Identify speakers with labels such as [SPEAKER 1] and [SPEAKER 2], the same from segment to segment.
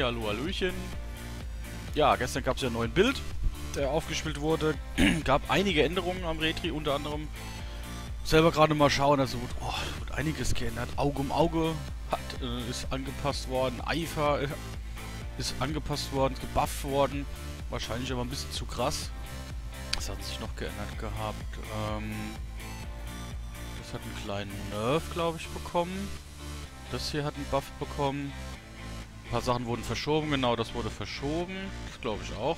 [SPEAKER 1] Hallo, Hallöchen. Ja, gestern gab es ja einen neuen Build, der aufgespielt wurde. Gab einige Änderungen am Retri, unter anderem selber gerade mal schauen, also wird einiges geändert. Auge um Auge ist angepasst worden, Eifer ist angepasst worden, ist gebufft worden. Wahrscheinlich aber ein bisschen zu krass. Was hat sich noch geändert gehabt? Das hat einen kleinen Nerf, glaube ich, bekommen. Das hier hat einen Buff bekommen. Ein paar Sachen wurden verschoben, genau, das wurde verschoben. Das glaube ich auch.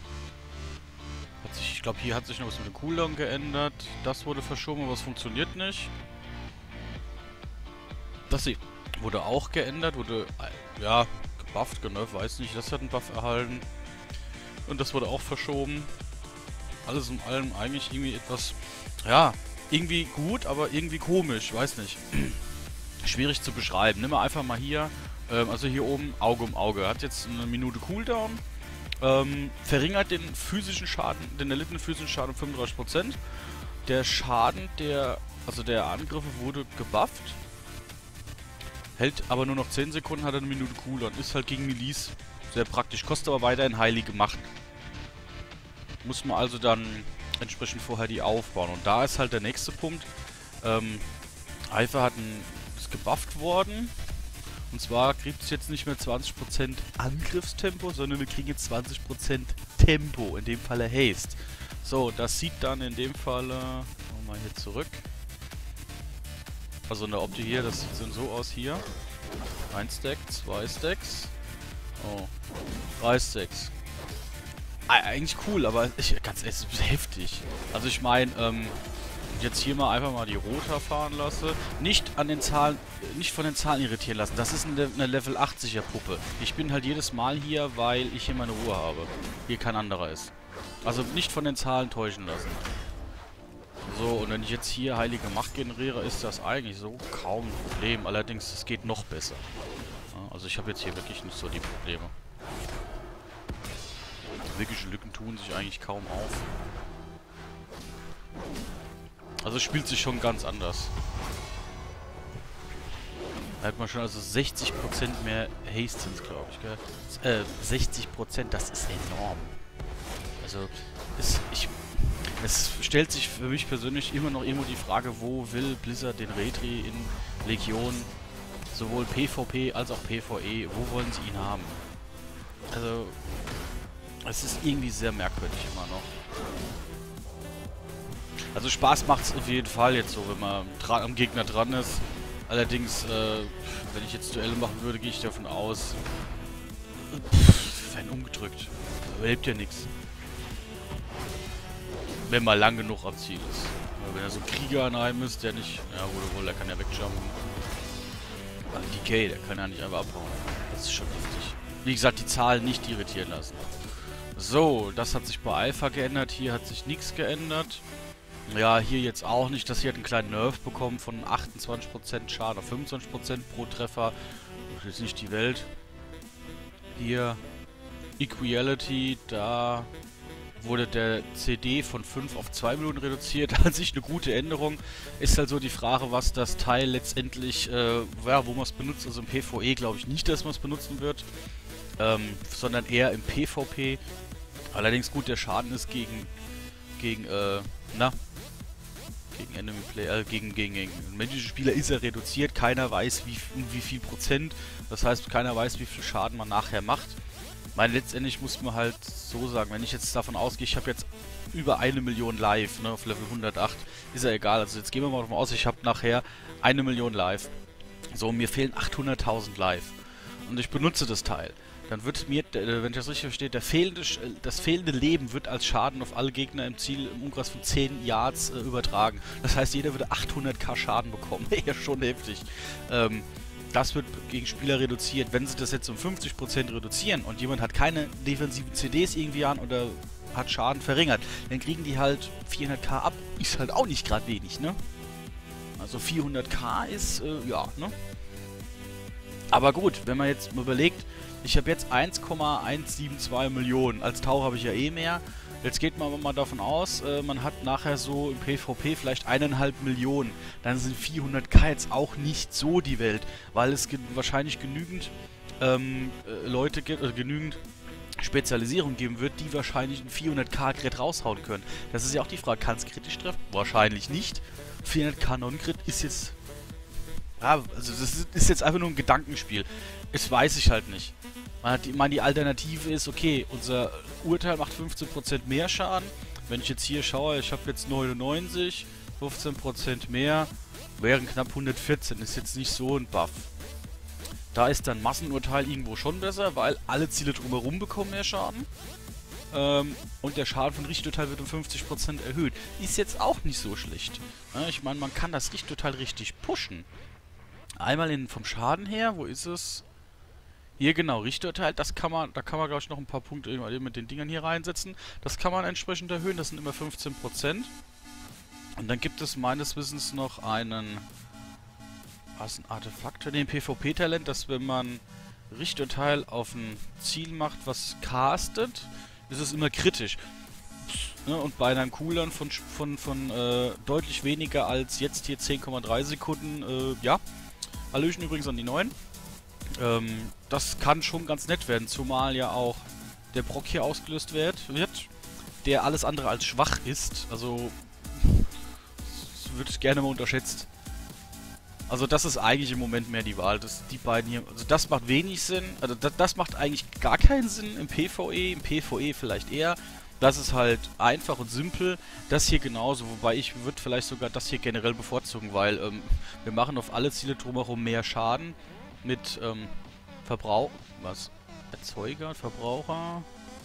[SPEAKER 1] Ich glaube, hier hat sich noch was mit dem Cooldown geändert. Das wurde verschoben, aber es funktioniert nicht. Das hier wurde auch geändert, wurde, ja, gebufft, genervt, weiß nicht. Das hat einen Buff erhalten. Und das wurde auch verschoben. Alles in allem eigentlich irgendwie etwas, ja, irgendwie gut, aber irgendwie komisch, weiß nicht. Schwierig zu beschreiben. Nimm mal einfach mal hier, also hier oben, Auge um Auge. Hat jetzt eine Minute Cooldown. Verringert den physischen Schaden, den erlittenen physischen Schaden um 35%. Der Schaden, also der Angriffe wurde gebufft. Hält aber nur noch 10 Sekunden, hat eine Minute Cooldown. Ist halt gegen Miliz sehr praktisch. Kostet aber weiterhin heilige Macht. Muss man also dann entsprechend vorher die aufbauen. Und da ist halt der nächste Punkt. Eifer ist gebufft worden. Und zwar kriegt es jetzt nicht mehr 20% Angriffstempo, sondern wir kriegen jetzt 20% Tempo, in dem Falle Haste. So, das sieht dann in dem Falle, mal hier zurück. Also in der Optik hier, das sieht dann so aus hier. 1 Stack, 2 Stacks. Oh, 3 Stacks. Eigentlich cool, aber ganz ehrlich, ist heftig. Also ich meine, jetzt hier mal einfach mal die Rota fahren lasse. Nicht von den Zahlen irritieren lassen. Das ist eine Level 80er Puppe. Ich bin halt jedes Mal hier, weil ich hier meine Ruhe habe. Hier kein anderer ist. Also nicht von den Zahlen täuschen lassen. So, und wenn ich jetzt hier heilige Macht generiere, ist das eigentlich so kaum ein Problem. Allerdings, es geht noch besser. Ja, also ich habe jetzt hier wirklich nicht so die Probleme. Wirkliche Lücken tun sich eigentlich kaum auf. Also es spielt sich schon ganz anders. Da hat man schon also 60% mehr Hastings, glaube ich, gell? 60%, das ist enorm. Also, es stellt sich für mich persönlich immer noch irgendwo die Frage, wo will Blizzard den Retri in Legion, sowohl PvP als auch PvE, wo wollen sie ihn haben? Also, es ist irgendwie sehr merkwürdig immer noch. Also Spaß macht es auf jeden Fall jetzt so, wenn man am Gegner dran ist. Allerdings, wenn ich jetzt Duelle machen würde, gehe ich davon aus, werden umgedrückt. Überlebt ja nichts. Wenn man lang genug am Ziel ist. Wenn er so ein Krieger an einem ist, der nicht, ja wohl, der kann ja wegjumpen. Aber DK, der kann ja nicht einfach abhauen. Das ist schon heftig. Wie gesagt, die Zahlen nicht irritieren lassen. So, das hat sich bei Alpha geändert. Hier hat sich nichts geändert. Ja, hier jetzt auch nicht. Das hier hat einen kleinen Nerf bekommen von 28% Schaden auf 25% pro Treffer. Das ist nicht die Welt. Hier Equality, da wurde der CD von 5 auf 2 Minuten reduziert. An sich eine gute Änderung. Ist halt so die Frage, was das Teil letztendlich, ja, wo man es benutzt. Also im PvE glaube ich nicht, dass man es benutzen wird. Sondern eher im PvP. Allerdings gut, der Schaden ist gegen Enemy Player, gegen menschliche Spieler ist er reduziert. Keiner weiß wie viel Prozent. Das heißt, keiner weiß, wie viel Schaden man nachher macht. Letztendlich muss man halt so sagen, wenn ich jetzt davon ausgehe, ich habe jetzt über 1 Million live, ne, auf Level 108, ist ja egal. Also jetzt gehen wir mal davon aus, ich habe nachher 1 Million live. So, mir fehlen 800.000 live. Und ich benutze das Teil. Dann wird mir, wenn ich das richtig verstehe, das fehlende Leben wird als Schaden auf alle Gegner im Ziel im Umkreis von 10 Yards übertragen. Das heißt, jeder würde 800.000 Schaden bekommen. Ja, schon heftig. Das wird gegen Spieler reduziert. Wenn sie das jetzt um 50% reduzieren und jemand hat keine defensiven CDs irgendwie an oder hat Schaden verringert, dann kriegen die halt 400.000 ab. Ist halt auch nicht gerade wenig, ne? Also 400.000 ist, ja, ne? Aber gut, wenn man jetzt mal überlegt, ich habe jetzt 1,172 Millionen. Als Taucher habe ich ja eh mehr. Jetzt geht man aber mal davon aus, man hat nachher so im PvP vielleicht 1,5 Millionen. Dann sind 400.000 jetzt auch nicht so die Welt, weil es wahrscheinlich genügend Leute gibt, oder genügend Spezialisierung geben wird, die wahrscheinlich ein 400k Crit raushauen können. Das ist ja auch die Frage, kann es kritisch treffen? Wahrscheinlich nicht. 400k Non-Crit ist jetzt... Ja, also das ist jetzt einfach nur ein Gedankenspiel. Das weiß ich halt nicht. Die Alternative ist, okay, unser Urteil macht 15% mehr Schaden. Wenn ich jetzt hier schaue, ich habe jetzt 99, 15% mehr, wären knapp 114. Ist jetzt nicht so ein Buff. Da ist dann Massenurteil irgendwo schon besser, weil alle Ziele drumherum bekommen mehr Schaden. Und der Schaden von Richturteil wird um 50% erhöht. Ist jetzt auch nicht so schlecht. Ja, ich meine, man kann das Richturteil richtig pushen. Einmal vom Schaden her, wo ist es? Hier genau, Richturteil, da kann man glaube ich noch ein paar Punkte mit den Dingern hier reinsetzen. Das kann man entsprechend erhöhen, das sind immer 15%. Und dann gibt es meines Wissens noch einen... Was ein Artefakt? Den PvP-Talent, dass wenn man Richturteil auf ein Ziel macht, was castet, ist es immer kritisch. Ne? Und bei einem Cooldown von deutlich weniger als jetzt hier 10,3 Sekunden, ja. Hallöchen übrigens an die Neuen. Das kann schon ganz nett werden, zumal ja auch der Brock hier ausgelöst wird, der alles andere als schwach ist. Also, das würde ich gerne mal unterschätzt. Also das ist eigentlich im Moment mehr die Wahl. Die beiden hier, also das macht wenig Sinn. Also das macht eigentlich gar keinen Sinn im PvE. Im PvE vielleicht eher. Das ist halt einfach und simpel. Das hier genauso. Wobei ich würde vielleicht sogar das hier generell bevorzugen, weil wir machen auf alle Ziele drumherum mehr Schaden. Mit Erzeuger, Verbraucher.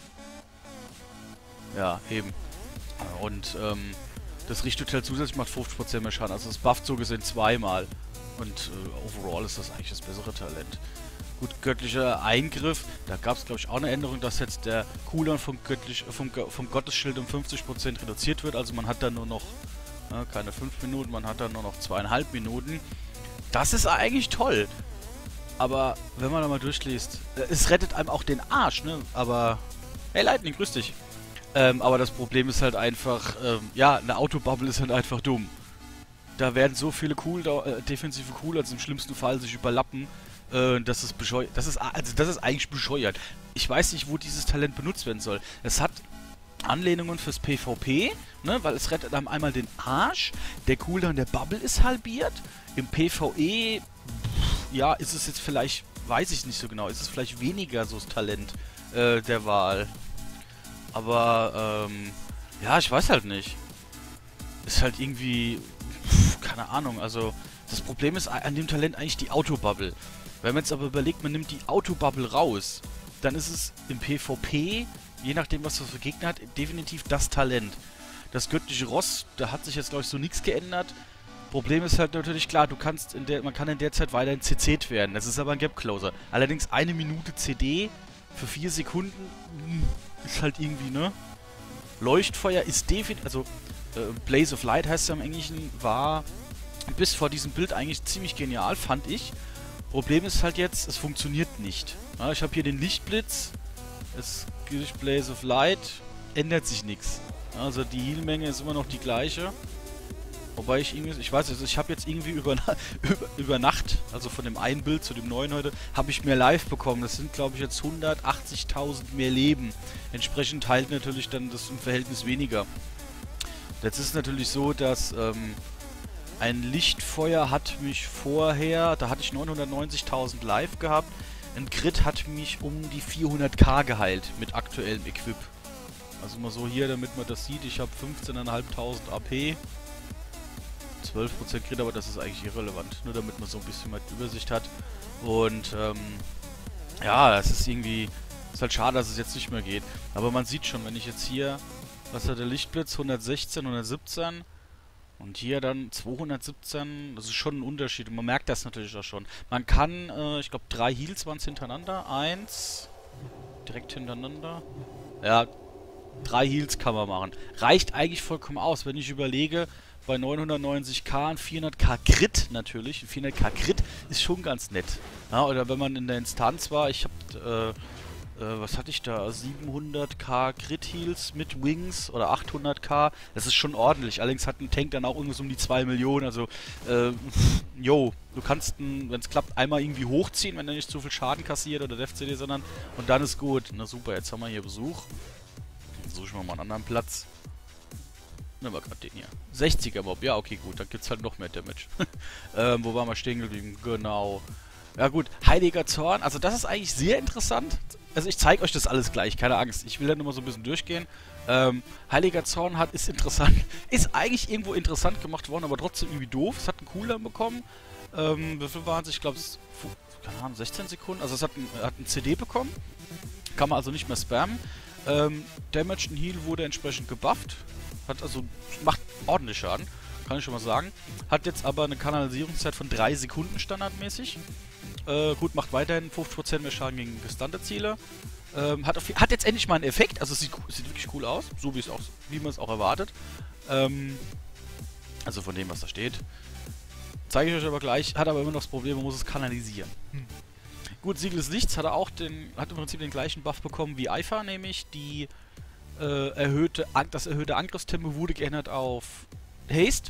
[SPEAKER 1] Ja, eben. Und das Richturteil zusätzlich macht 50% mehr Schaden. Also das bufft so gesehen zweimal. Und overall ist das eigentlich das bessere Talent. Gut, göttlicher Eingriff. Da gab es, glaube ich, auch eine Änderung, dass jetzt der Cooldown vom Gottesschild um 50% reduziert wird. Also man hat dann nur noch keine 5 Minuten, man hat dann nur noch 2,5 Minuten. Das ist eigentlich toll. Aber wenn man da mal durchliest, es rettet einem auch den Arsch, ne? Aber, hey Lightning, grüß dich. Aber das Problem ist halt einfach, ja, eine Autobubble ist halt einfach dumm. Da werden so viele defensive Cooldowns im schlimmsten Fall sich überlappen. Das ist bescheuert. Das ist eigentlich bescheuert. Ich weiß nicht, wo dieses Talent benutzt werden soll. Es hat Anlehnungen fürs PvP, ne, weil es rettet einem einmal den Arsch. Der Cooldown der Bubble ist halbiert. Im PvE, ja, ist es jetzt vielleicht, weiß ich nicht so genau, ist es vielleicht weniger so das Talent der Wahl. Aber, ja, ich weiß halt nicht. Ist halt irgendwie, keine Ahnung, also das Problem ist an dem Talent eigentlich die Autobubble. Wenn man jetzt aber überlegt, man nimmt die Autobubble raus, dann ist es im PvP, je nachdem was das für Gegner hat, definitiv das Talent. Das göttliche Ross, da hat sich jetzt glaube ich so nichts geändert. Problem ist halt natürlich klar, man kann in der Zeit weiterhin CC'd werden. Das ist aber ein Gap Closer. Allerdings 1 Minute CD für 4 Sekunden ist halt irgendwie, ne? Leuchtfeuer ist definitiv, also Blaze of Light heißt es ja im Englischen, war bis vor diesem Bild eigentlich ziemlich genial, fand ich. Problem ist halt jetzt, es funktioniert nicht. Ja, ich habe hier den Lichtblitz, es gibt Blaze of Light, ändert sich nichts. Also die Healmenge ist immer noch die gleiche. Wobei ich weiß nicht, ich habe jetzt irgendwie über Nacht, also von dem einen Bild zu dem neuen heute, habe ich mehr Live bekommen. Das sind glaube ich jetzt 180.000 mehr Leben. Entsprechend heilt natürlich dann das im Verhältnis weniger. Jetzt ist es natürlich so, dass ein Lichtfeuer hat mich vorher, da hatte ich 990.000 live gehabt. Ein Crit hat mich um die 400k geheilt mit aktuellem Equip. Also mal so hier, damit man das sieht, ich habe 15.500 AP. 12% Crit, aber das ist eigentlich irrelevant. Nur damit man so ein bisschen mal Übersicht hat. Und ja, das ist irgendwie, ist halt schade, dass es jetzt nicht mehr geht. Aber man sieht schon, wenn ich jetzt hier, was hat der Lichtblitz? 116, 117 und hier dann 217, das ist schon ein Unterschied. Und man merkt das natürlich auch schon. Man kann, ich glaube 3 Heals waren es hintereinander. 1, direkt hintereinander. Ja, 3 Heals kann man machen. Reicht eigentlich vollkommen aus, wenn ich überlege, bei 990k und 400k Crit natürlich. 400k Crit ist schon ganz nett. Ja, oder wenn man in der Instanz war, ich habe Was hatte ich da? 700k Crit Heals mit Wings oder 800k. Das ist schon ordentlich. Allerdings hat ein Tank dann auch irgendwas um die 2 Millionen. Also, yo, du kannst, wenn es klappt, einmal irgendwie hochziehen, wenn er nicht zu viel Schaden kassiert oder Death CD, sondern und dann ist gut. Na super, jetzt haben wir hier Besuch. Dann suche ich mal einen anderen Platz. Nehmen wir gerade den hier. 60er Mob, ja, okay, gut, dann gibt's halt noch mehr Damage. Wo waren wir stehen geblieben? Genau. Ja gut, Heiliger Zorn, also das ist eigentlich sehr interessant. Also ich zeige euch das alles gleich, keine Angst. Ich will ja nur mal so ein bisschen durchgehen. Heiliger Zorn ist interessant. Ist eigentlich irgendwo interessant gemacht worden, aber trotzdem irgendwie doof. Es hat einen Cooldown bekommen. Wie viel waren es? Ich glaube, keine Ahnung, 16 Sekunden. Also es hat ein CD bekommen. Kann man also nicht mehr spammen. Damage and Heal wurde entsprechend gebufft. Macht ordentlich Schaden, kann ich schon mal sagen. Hat jetzt aber eine Kanalisierungszeit von 3 Sekunden standardmäßig. Gut, macht weiterhin 50% mehr Schaden gegen gestunnte Ziele. Hat jetzt endlich mal einen Effekt, also es sieht wirklich cool aus, so wie man es auch erwartet. Also von dem, was da steht. Zeige ich euch aber gleich, hat aber immer noch das Problem, man muss es kanalisieren. Gut, Siegel des Lichts hat im Prinzip den gleichen Buff bekommen wie Eifer, nämlich das erhöhte Angriffstempo wurde geändert auf Haste.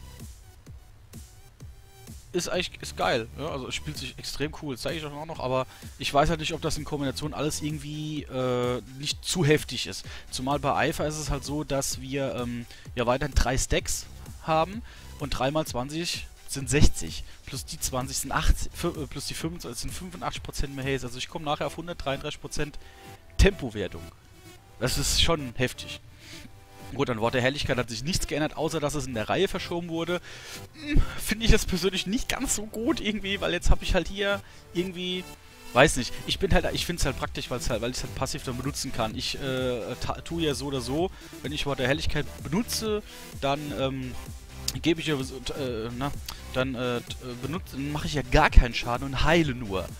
[SPEAKER 1] Ist geil, ja? Also es spielt sich extrem cool, das zeige ich euch auch noch, aber ich weiß halt nicht, ob das in Kombination alles irgendwie nicht zu heftig ist. Zumal bei Eifer ist es halt so, dass wir ja weiterhin 3 Stacks haben und 3 mal 20 sind 60, plus die 20 sind 80, plus die 25 sind 85% mehr Haze, also ich komme nachher auf 133% Tempowertung. Das ist schon heftig. Gut, an Wort der Helligkeit hat sich nichts geändert, außer dass es in der Reihe verschoben wurde. Finde ich jetzt persönlich nicht ganz so gut irgendwie, weil jetzt habe ich halt hier irgendwie... Weiß nicht, ich finde es halt praktisch, weil ich es halt passiv dann benutzen kann. Ich tue ja so oder so, wenn ich Wort der Helligkeit benutze, dann gebe ich ja... dann mache ich ja gar keinen Schaden und heile nur. Ja.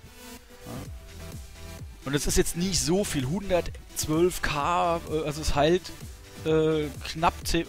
[SPEAKER 1] Und es ist jetzt nicht so viel, 112k, also es heilt knapp 10...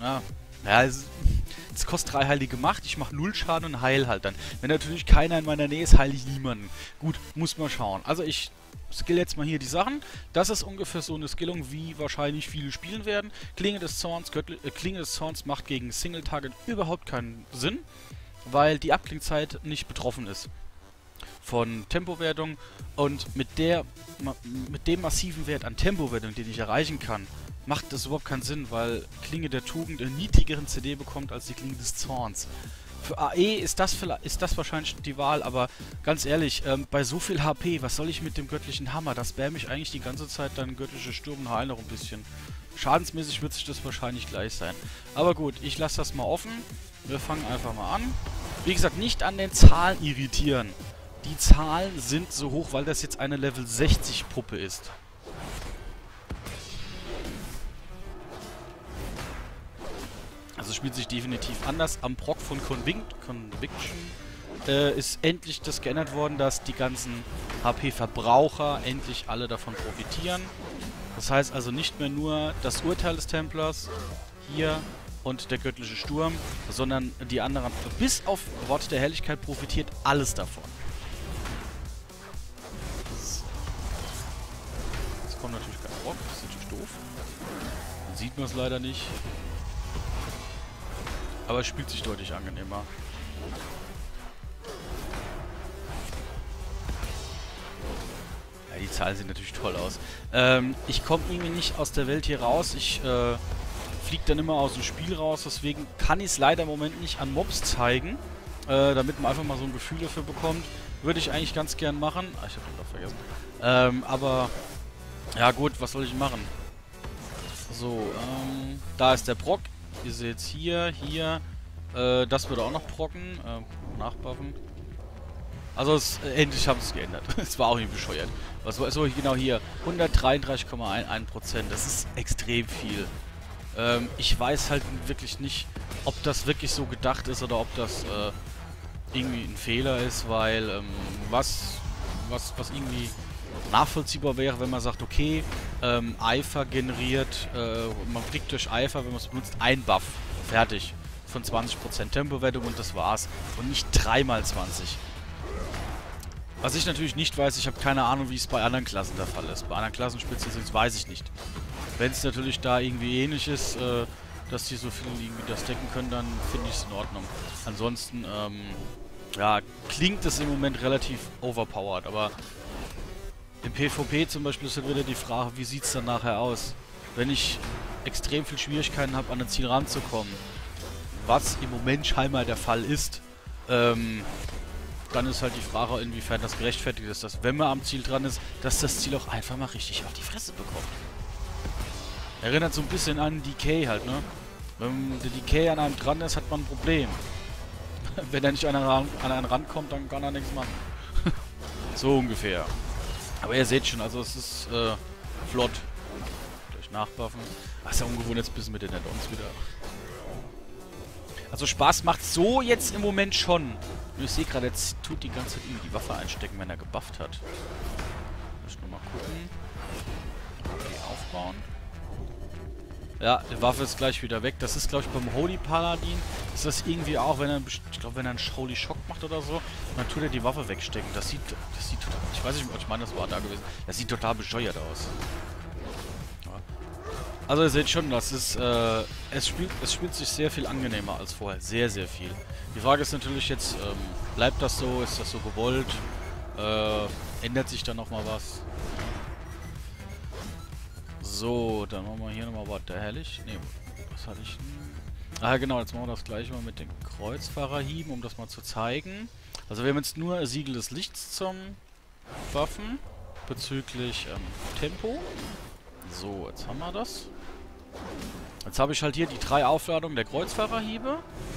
[SPEAKER 1] es kostet 3 heilige Macht, ich mache 0 Schaden und heil halt dann. Wenn natürlich keiner in meiner Nähe ist, heile ich niemanden. Gut, muss man schauen. Also ich skill jetzt mal hier die Sachen. Das ist ungefähr so eine Skillung, wie wahrscheinlich viele spielen werden. Klinge des Zorns macht gegen Single-Target überhaupt keinen Sinn, weil die Abklingzeit nicht betroffen ist von Tempowertung, und mit dem massiven Wert an Tempowertung, den ich erreichen kann, macht das überhaupt keinen Sinn, weil Klinge der Tugend einen niedrigeren CD bekommt als die Klinge des Zorns. Für AE ist das wahrscheinlich die Wahl, aber ganz ehrlich, bei so viel HP, was soll ich mit dem göttlichen Hammer? Das spam ich eigentlich die ganze Zeit dann göttliche Sturm und Heil noch ein bisschen. Schadensmäßig wird sich das wahrscheinlich gleich sein. Aber gut, ich lasse das mal offen. Wir fangen einfach mal an. Wie gesagt, nicht an den Zahlen irritieren. Die Zahlen sind so hoch, weil das jetzt eine Level 60 Puppe ist. Also spielt sich definitiv anders. Am Proc von Conviction ist endlich das geändert worden, dass die ganzen HP-Verbraucher endlich alle davon profitieren. Das heißt also nicht mehr nur das Urteil des Templers hier und der göttliche Sturm, sondern die anderen, bis auf Wort der Helligkeit, profitiert alles davon. Jetzt kommt natürlich kein Proc, das ist natürlich doof. Dann sieht man es leider nicht. Aber es spielt sich deutlich angenehmer. Ja, die Zahlen sehen natürlich toll aus. Ich komme irgendwie nicht aus der Welt hier raus. Ich fliege dann immer aus dem Spiel raus. Deswegen kann ich es leider im Moment nicht an Mobs zeigen. Damit man einfach mal so ein Gefühl dafür bekommt. Würde ich eigentlich ganz gern machen. Ah, ich habe den doch vergessen. Aber ja gut, was soll ich machen? So, da ist der Proc. Ihr seht es hier. Das würde auch noch procken. Nachbuffen. Also, endlich haben sie es geändert. Es war auch nicht bescheuert. Was war so genau hier? 133,11%. Das ist extrem viel. Ich weiß halt wirklich nicht, ob das wirklich so gedacht ist oder ob das irgendwie ein Fehler ist, weil was irgendwie nachvollziehbar wäre, wenn man sagt, okay, Eifer generiert, man kriegt durch Eifer, wenn man es benutzt, ein Buff. Fertig. Von 20% Tempowertung und das war's. Und nicht 3 mal 20. Was ich natürlich nicht weiß, ich habe keine Ahnung, wie es bei anderen Klassen der Fall ist. Bei anderen Klassenspezies weiß ich nicht. Wenn es natürlich da irgendwie ähnlich ist, dass die so viel irgendwie das decken können, dann finde ich es in Ordnung. Ansonsten, ja, klingt es im Moment relativ overpowered, aber im PvP zum Beispiel ist halt wieder die Frage, wie sieht es dann nachher aus? Wenn ich extrem viel Schwierigkeiten habe, an ein Ziel ranzukommen, was im Moment scheinbar der Fall ist, dann ist halt die Frage, inwiefern das gerechtfertigt ist, dass, wenn man am Ziel dran ist, dass das Ziel auch einfach mal richtig auf die Fresse bekommt. Erinnert so ein bisschen an Decay halt, ne? Wenn der Decay an einem dran ist, hat man ein Problem. Wenn er nicht an einen rankommt, dann kann er nichts machen. So ungefähr. Aber ihr seht schon, also es ist flott. Durch Nachbuffen. Ach, ist ja ungewohnt jetzt ein bisschen mit den Add-ons wieder. Also Spaß macht so jetzt im Moment schon. Und ich sehe gerade, jetzt tut die ganze Zeit irgendwie die Waffe einstecken, wenn er gebufft hat. Muss ich nochmal gucken. Okay, aufbauen. Ja, die Waffe ist gleich wieder weg. Das ist, glaube ich, beim Holy Paladin. Ist das irgendwie auch, wenn er, ich glaube, wenn er einen Holy Shock macht oder so, dann tut er die Waffe wegstecken. Das sieht total, ich weiß nicht, ich meine, das war da gewesen. Das sieht total bescheuert aus. Ja. Also ihr seht schon, das ist, es spielt sich sehr viel angenehmer als vorher. Sehr, sehr viel. Die Frage ist natürlich jetzt, bleibt das so? Ist das so gewollt? Ändert sich da nochmal was? So, dann machen wir hier nochmal was herrlich. Ne, was hatte ich denn? Ah genau, jetzt machen wir das gleiche mal mit den Kreuzfahrerhieben, um das mal zu zeigen. Also wir haben jetzt nur Siegel des Lichts zum Waffen bezüglich Tempo. So, jetzt haben wir das. Jetzt habe ich halt hier die 3 Aufladungen der Kreuzfahrerhiebe.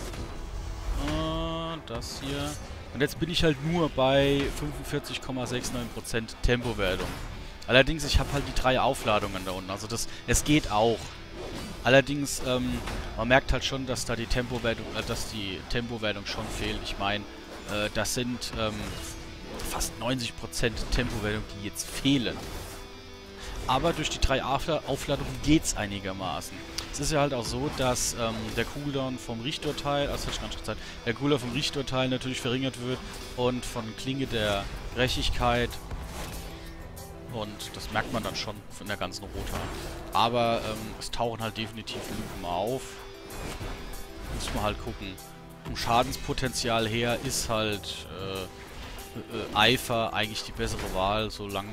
[SPEAKER 1] Das hier. Und jetzt bin ich halt nur bei 45,69% Tempowertung. Allerdings, ich habe halt die 3 Aufladungen da unten. Also es geht auch. Allerdings, man merkt halt schon, dass da die Tempowertung, schon fehlt. Ich meine, das sind fast 90% Tempowertung, die jetzt fehlen. Aber durch die 3 Aufladungen geht's einigermaßen. Es ist ja halt auch so, dass der Cooldown vom Richturteil, das hatte ich gar nicht gesagt, der Cooldown vom Richturteil natürlich verringert wird und von Klinge der Brechigkeit. Und das merkt man dann schon in der ganzen Rota. Aber es tauchen halt definitiv Lücken auf. Muss man halt gucken. Vom Schadenspotenzial her ist halt Eifer eigentlich die bessere Wahl, solange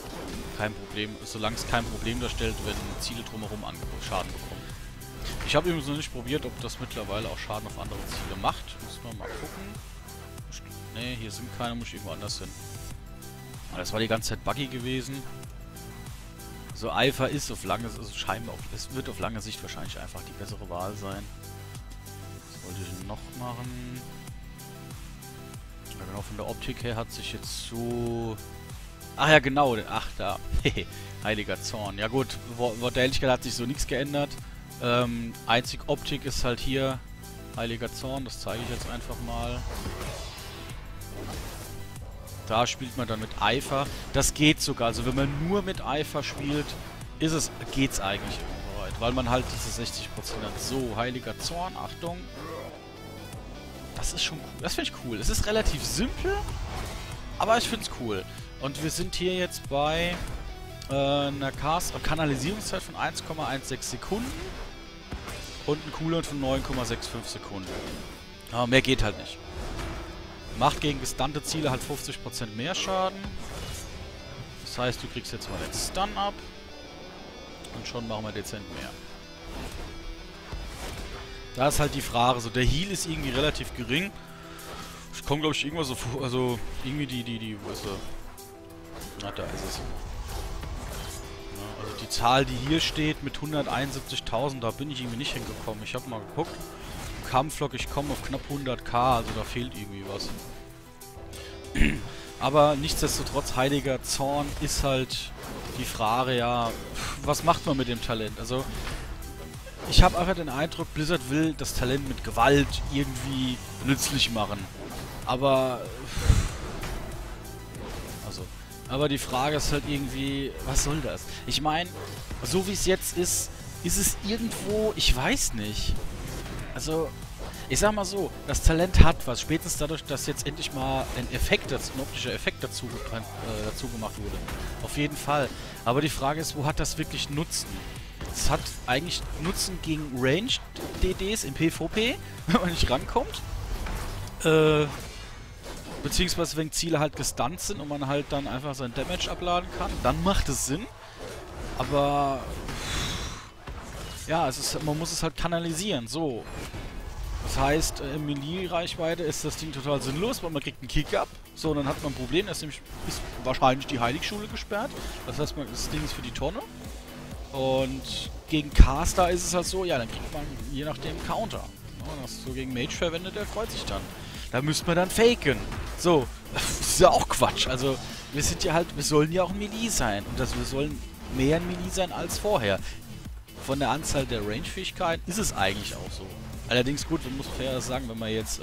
[SPEAKER 1] es kein Problem darstellt, wenn Ziele drumherum Schaden bekommen. Ich habe übrigens noch nicht probiert, ob das mittlerweile auch Schaden auf andere Ziele macht. Muss man mal gucken. Ne, hier sind keine, muss ich irgendwo anders hin. Das war die ganze Zeit buggy gewesen. So, Eifer ist auf lange, also scheinbar auch, es wird auf lange Sicht wahrscheinlich einfach die bessere Wahl sein. Was wollte ich noch machen? Ja, genau, von der Optik her hat sich jetzt so... Ach ja, genau, ach da. Heiliger Zorn. Ja gut, Wort der Helligkeit hat sich so nichts geändert. Einzig Optik ist halt hier Heiliger Zorn, das zeige ich jetzt einfach mal. Da spielt man dann mit Eifer. Das geht sogar. Also wenn man nur mit Eifer spielt, geht's eigentlich immer weit. Weil man halt diese 60% hat. So, Heiliger Zorn, Achtung. Das ist schon cool. Das finde ich cool. Es ist relativ simpel, aber ich finde es cool. Und wir sind hier jetzt bei einer Kanalisierungszeit von 1,16 Sekunden und ein Cooldown von 9,65 Sekunden. Aber mehr geht halt nicht. Macht gegen gestunnte Ziele halt 50% mehr Schaden. Das heißt, du kriegst jetzt mal den Stun ab. Und schon machen wir dezent mehr. Da ist halt die Frage, so der Heal ist irgendwie relativ gering. Ich komme, glaube ich, irgendwas so vor, also irgendwie wo ist er? Na, da ist es. Ja, also die Zahl, die hier steht mit 171.000, da bin ich irgendwie nicht hingekommen. Ich habe mal geguckt. Kampflog, ich komme auf knapp 100.000, also da fehlt irgendwie was. Aber nichtsdestotrotz, Heiliger Zorn ist halt die Frage, ja, was macht man mit dem Talent? Also, ich habe einfach den Eindruck, Blizzard will das Talent mit Gewalt irgendwie nützlich machen. Aber die Frage ist halt irgendwie, was soll das? Ich meine, so wie es jetzt ist es irgendwo, ich weiß nicht. Also, Ich sag mal so, das Talent hat was, spätestens dadurch, dass jetzt endlich mal ein optischer Effekt dazu gemacht wurde. Auf jeden Fall. Aber die Frage ist, wo hat das wirklich Nutzen? Es hat eigentlich Nutzen gegen Range-DDs im PvP, wenn man nicht rankommt. Beziehungsweise wenn Ziele halt gestunt sind und man halt dann einfach sein Damage abladen kann, dann macht es Sinn. Aber ja, man muss es halt kanalisieren, so. Das heißt, in Melee-Reichweite ist das Ding total sinnlos, weil man kriegt einen Kick-Up. So, dann hat man ein Problem, ist wahrscheinlich die Heiligschule gesperrt. Das heißt, das Ding ist für die Tonne. Und gegen Caster ist es halt so, ja, dann kriegt man je nachdem Counter. Ja, das so gegen Mage verwendet, der freut sich dann. Da müsste man dann faken. So, das ist ja auch Quatsch. Also, wir sollen ja auch ein Melee sein. Und wir sollen mehr ein Melee sein als vorher. Von der Anzahl der Range-Fähigkeiten ist es eigentlich auch so. Allerdings gut, man muss fair sagen, wenn man jetzt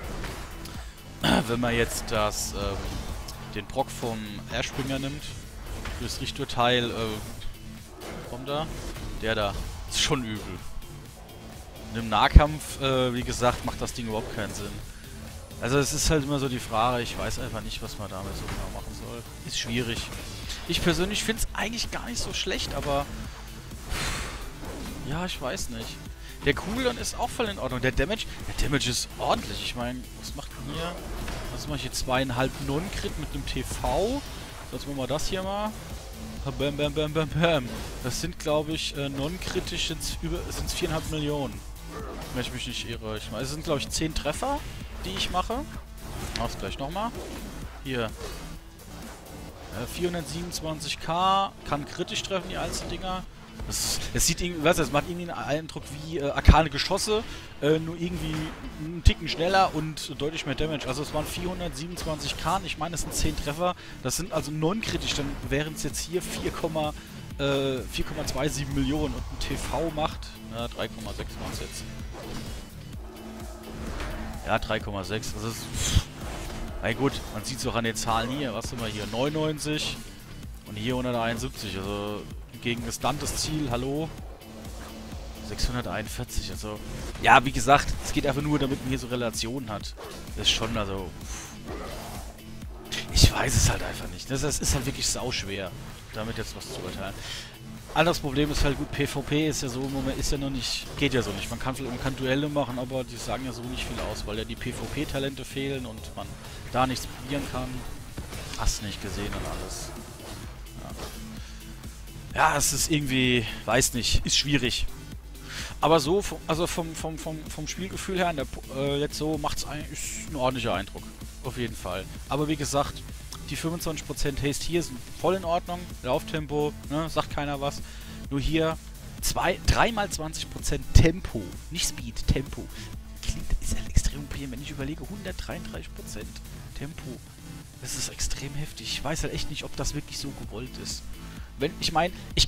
[SPEAKER 1] den Proc vom Airspringer nimmt, das Richterteil, kommt da? Der da. Ist schon übel. Und im Nahkampf, wie gesagt, macht das Ding überhaupt keinen Sinn. Also es ist halt immer so die Frage, ich weiß einfach nicht, was man damit so genau machen soll. Ist schwierig. Ich persönlich finde es eigentlich gar nicht so schlecht, aber ja, ich weiß nicht. Der Cooldown ist auch voll in Ordnung. Der Damage ist ordentlich. Ich meine, was macht denn hier? Was mache ich hier? 2,5 Non-Crit mit einem TV. So, jetzt machen wir das hier mal. Bam, bam, bam, bam, bam. Das sind, glaube ich, non-kritisch sind es 4,5 Millionen. Wenn ich mich nicht irre. Ich meine, es sind, glaube ich, 10 Treffer, die ich mache. Mach's gleich nochmal. Hier. 427k. Kann kritisch treffen, die einzelnen Dinger. Es sieht irgendwie, weißt du, es macht irgendwie einen Eindruck wie arkane Geschosse, nur irgendwie einen Ticken schneller und deutlich mehr Damage. Also es waren 427k, ich meine es sind 10 Treffer, das sind also non-kritisch, dann wären es jetzt hier 4,27 Millionen und ein TV macht, 3,6 macht es jetzt. Ja, 3,6, das ist, na gut, man sieht es auch an den Zahlen hier, was haben wir hier, 99 und hier 171, also gegen gestuntes Ziel, hallo? 641, also... Ja, wie gesagt, es geht einfach nur, damit man hier so Relationen hat. Das ist schon, also... Ich weiß es halt einfach nicht. Das ist halt wirklich sauschwer, damit jetzt was zu urteilen. Anderes Problem ist halt, gut, PvP ist ja so im Moment, ist ja noch nicht... Geht ja so nicht. Man kann Duelle machen, aber die sagen ja so nicht viel aus, weil ja die PvP-Talente fehlen und man da nichts probieren kann. Hast nicht gesehen und alles. Ja, es ist irgendwie, weiß nicht, ist schwierig. Aber so, also vom Spielgefühl her, jetzt so macht es eigentlich ein ordentlicher Eindruck. Auf jeden Fall. Aber wie gesagt, die 25% Haste hier sind voll in Ordnung. Lauftempo, ne, sagt keiner was. Nur hier 3 x 20% Tempo. Nicht Speed, Tempo. Ist halt extrem OP, wenn ich überlege, 133% Tempo. Das ist extrem heftig. Ich weiß halt echt nicht, ob das wirklich so gewollt ist. Ich meine, so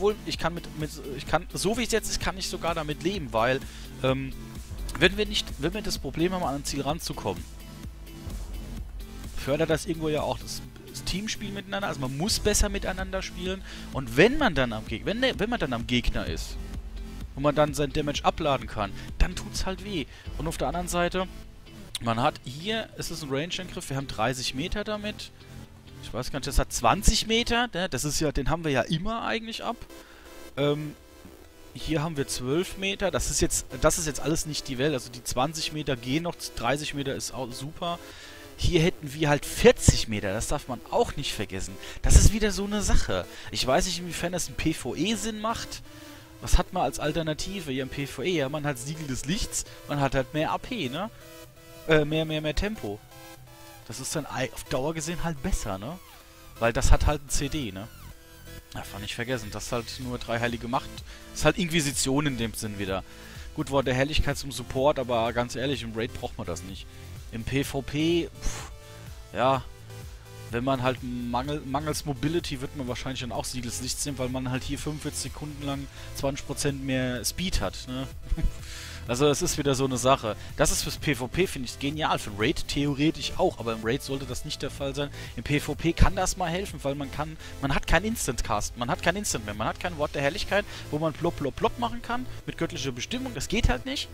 [SPEAKER 1] wie es jetzt ist, kann ich sogar damit leben, weil, wenn wir das Problem haben, an ein Ziel ranzukommen, fördert das irgendwo ja auch das Teamspiel miteinander, also man muss besser miteinander spielen, und wenn man dann am Gegner ist, und man dann sein Damage abladen kann, dann tut's halt weh. Und auf der anderen Seite, man hat hier, es ist ein Range-Angriff, wir haben 30 Meter damit. Ich weiß gar nicht, das hat 20 Meter, das ist ja, den haben wir ja immer eigentlich ab. Hier haben wir 12 Meter, das ist jetzt alles nicht die Welt, also die 20 Meter gehen noch, 30 Meter ist auch super. Hier hätten wir halt 40 Meter, das darf man auch nicht vergessen. Das ist wieder so eine Sache. Ich weiß nicht, inwiefern das im PvE Sinn macht. Was hat man als Alternative hier im PvE? Ja, man hat Siegel des Lichts, man hat halt mehr AP, ne? Mehr Tempo. Das ist dann auf Dauer gesehen halt besser, ne? Weil das hat halt ein CD, ne? Darf man nicht vergessen. Das ist halt nur 3 heilige Macht. Das ist halt Inquisition in dem Sinn wieder. Gut, Wort der Helligkeit zum Support, aber ganz ehrlich, im Raid braucht man das nicht. Im PvP, ja, wenn man halt mangels Mobility wird man wahrscheinlich dann auch Siegel des Lichts nehmen, weil man halt hier 45 Sekunden lang 20% mehr Speed hat, ne? Also es ist wieder so eine Sache. Das ist fürs PvP, finde ich, genial. Für Raid theoretisch auch, aber im Raid sollte das nicht der Fall sein. Im PvP kann das mal helfen, weil man hat kein Instant-Cast, man hat kein Instant mehr, man hat kein Wort der Herrlichkeit, wo man plopp, plopp, plopp machen kann, mit göttlicher Bestimmung, das geht halt nicht.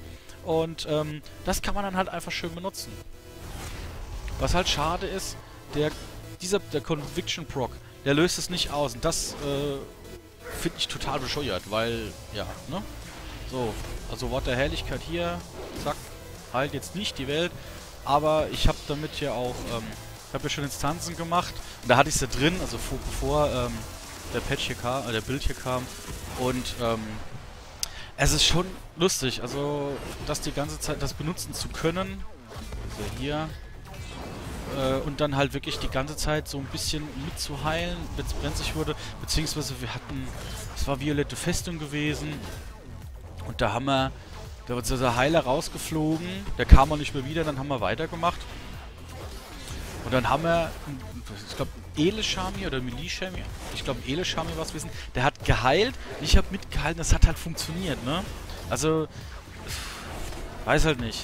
[SPEAKER 1] Und das kann man dann halt einfach schön benutzen. Was halt schade ist, der Conviction Proc, der löst es nicht aus. Und das finde ich total bescheuert, weil, ja, ne? So, also Wort der Herrlichkeit hier, zack, heilt jetzt nicht die Welt. Aber ich habe damit ja auch, ich habe ja schon Instanzen gemacht. Und da hatte ich es ja drin, also bevor der Patch hier kam, der Bild hier kam. Und es ist schon lustig, also das die ganze Zeit, das benutzen zu können. Also hier. Und dann halt wirklich die ganze Zeit so ein bisschen mitzuheilen, wenn es brenzlig wurde. Beziehungsweise wir hatten, es war Violette Festung gewesen. Und da war unser Heiler rausgeflogen. Der kam auch nicht mehr wieder, dann haben wir weitergemacht. Und dann haben wir, ich glaube, Eleshami oder Milishami, ich glaube Eleshami war es gewesen, der hat geheilt, ich habe mitgehalten, das hat halt funktioniert, ne? Also, weiß halt nicht.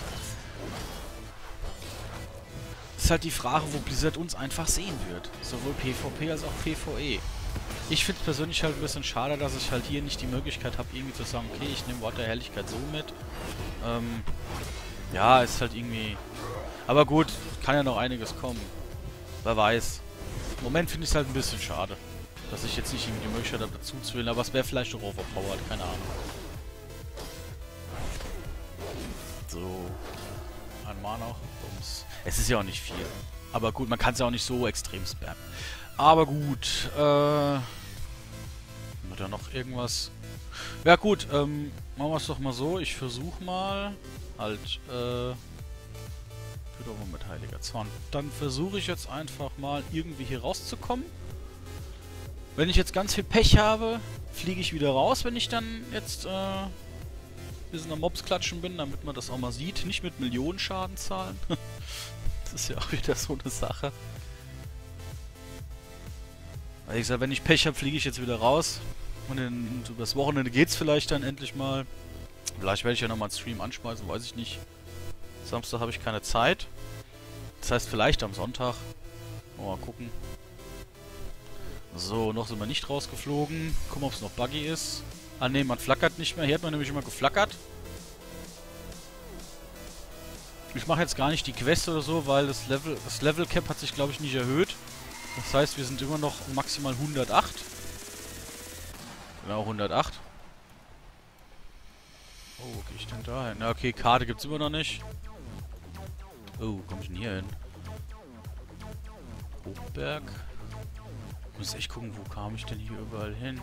[SPEAKER 1] Ist halt die Frage, wo Blizzard uns einfach sehen wird. Sowohl PvP als auch PvE. Ich finde es persönlich halt ein bisschen schade, dass ich halt hier nicht die Möglichkeit habe, irgendwie zu sagen, okay, ich nehme Wort der Herrlichkeit so mit. Ja, ist halt irgendwie... Aber gut, kann ja noch einiges kommen. Wer weiß. Im Moment finde ich es halt ein bisschen schade, dass ich jetzt nicht irgendwie die Möglichkeit habe, dazu zu wählen, aber es wäre vielleicht auch overpowered, keine Ahnung. So. Einmal noch. Bums. Es ist ja auch nicht viel. Aber gut, man kann es ja auch nicht so extrem spammen. Aber gut, haben wir da noch irgendwas? Ja gut, machen wir es doch mal so. Ich versuche mal, halt, wiederum mit Heiliger Zorn. Dann versuche ich jetzt einfach mal irgendwie hier rauszukommen. Wenn ich jetzt ganz viel Pech habe, fliege ich wieder raus, wenn ich dann jetzt, bisschen am Mobs klatschen bin, damit man das auch mal sieht. Nicht mit Millionen Schaden zahlen. Das ist ja auch wieder so eine Sache. Also ich sag, wenn ich Pech habe, fliege ich jetzt wieder raus. Und übers Wochenende geht's vielleicht dann endlich mal. Vielleicht werde ich ja nochmal einen Stream anschmeißen, weiß ich nicht. Samstag habe ich keine Zeit. Das heißt vielleicht am Sonntag. Mal gucken. So, noch sind wir nicht rausgeflogen. Gucken, ob es noch buggy ist. Ah ne, man flackert nicht mehr. Hier hat man nämlich immer geflackert. Ich mache jetzt gar nicht die Quest oder so, weil das Level Cap hat sich, glaube ich, nicht erhöht. Das heißt, wir sind immer noch maximal 108. Genau, 108. Oh, wo gehe ich denn da hin? Na, okay, Karte gibt es immer noch nicht. Oh, wo komme ich denn hier hin? Hochberg. Ich muss echt gucken, wo kam ich denn hier überall hin?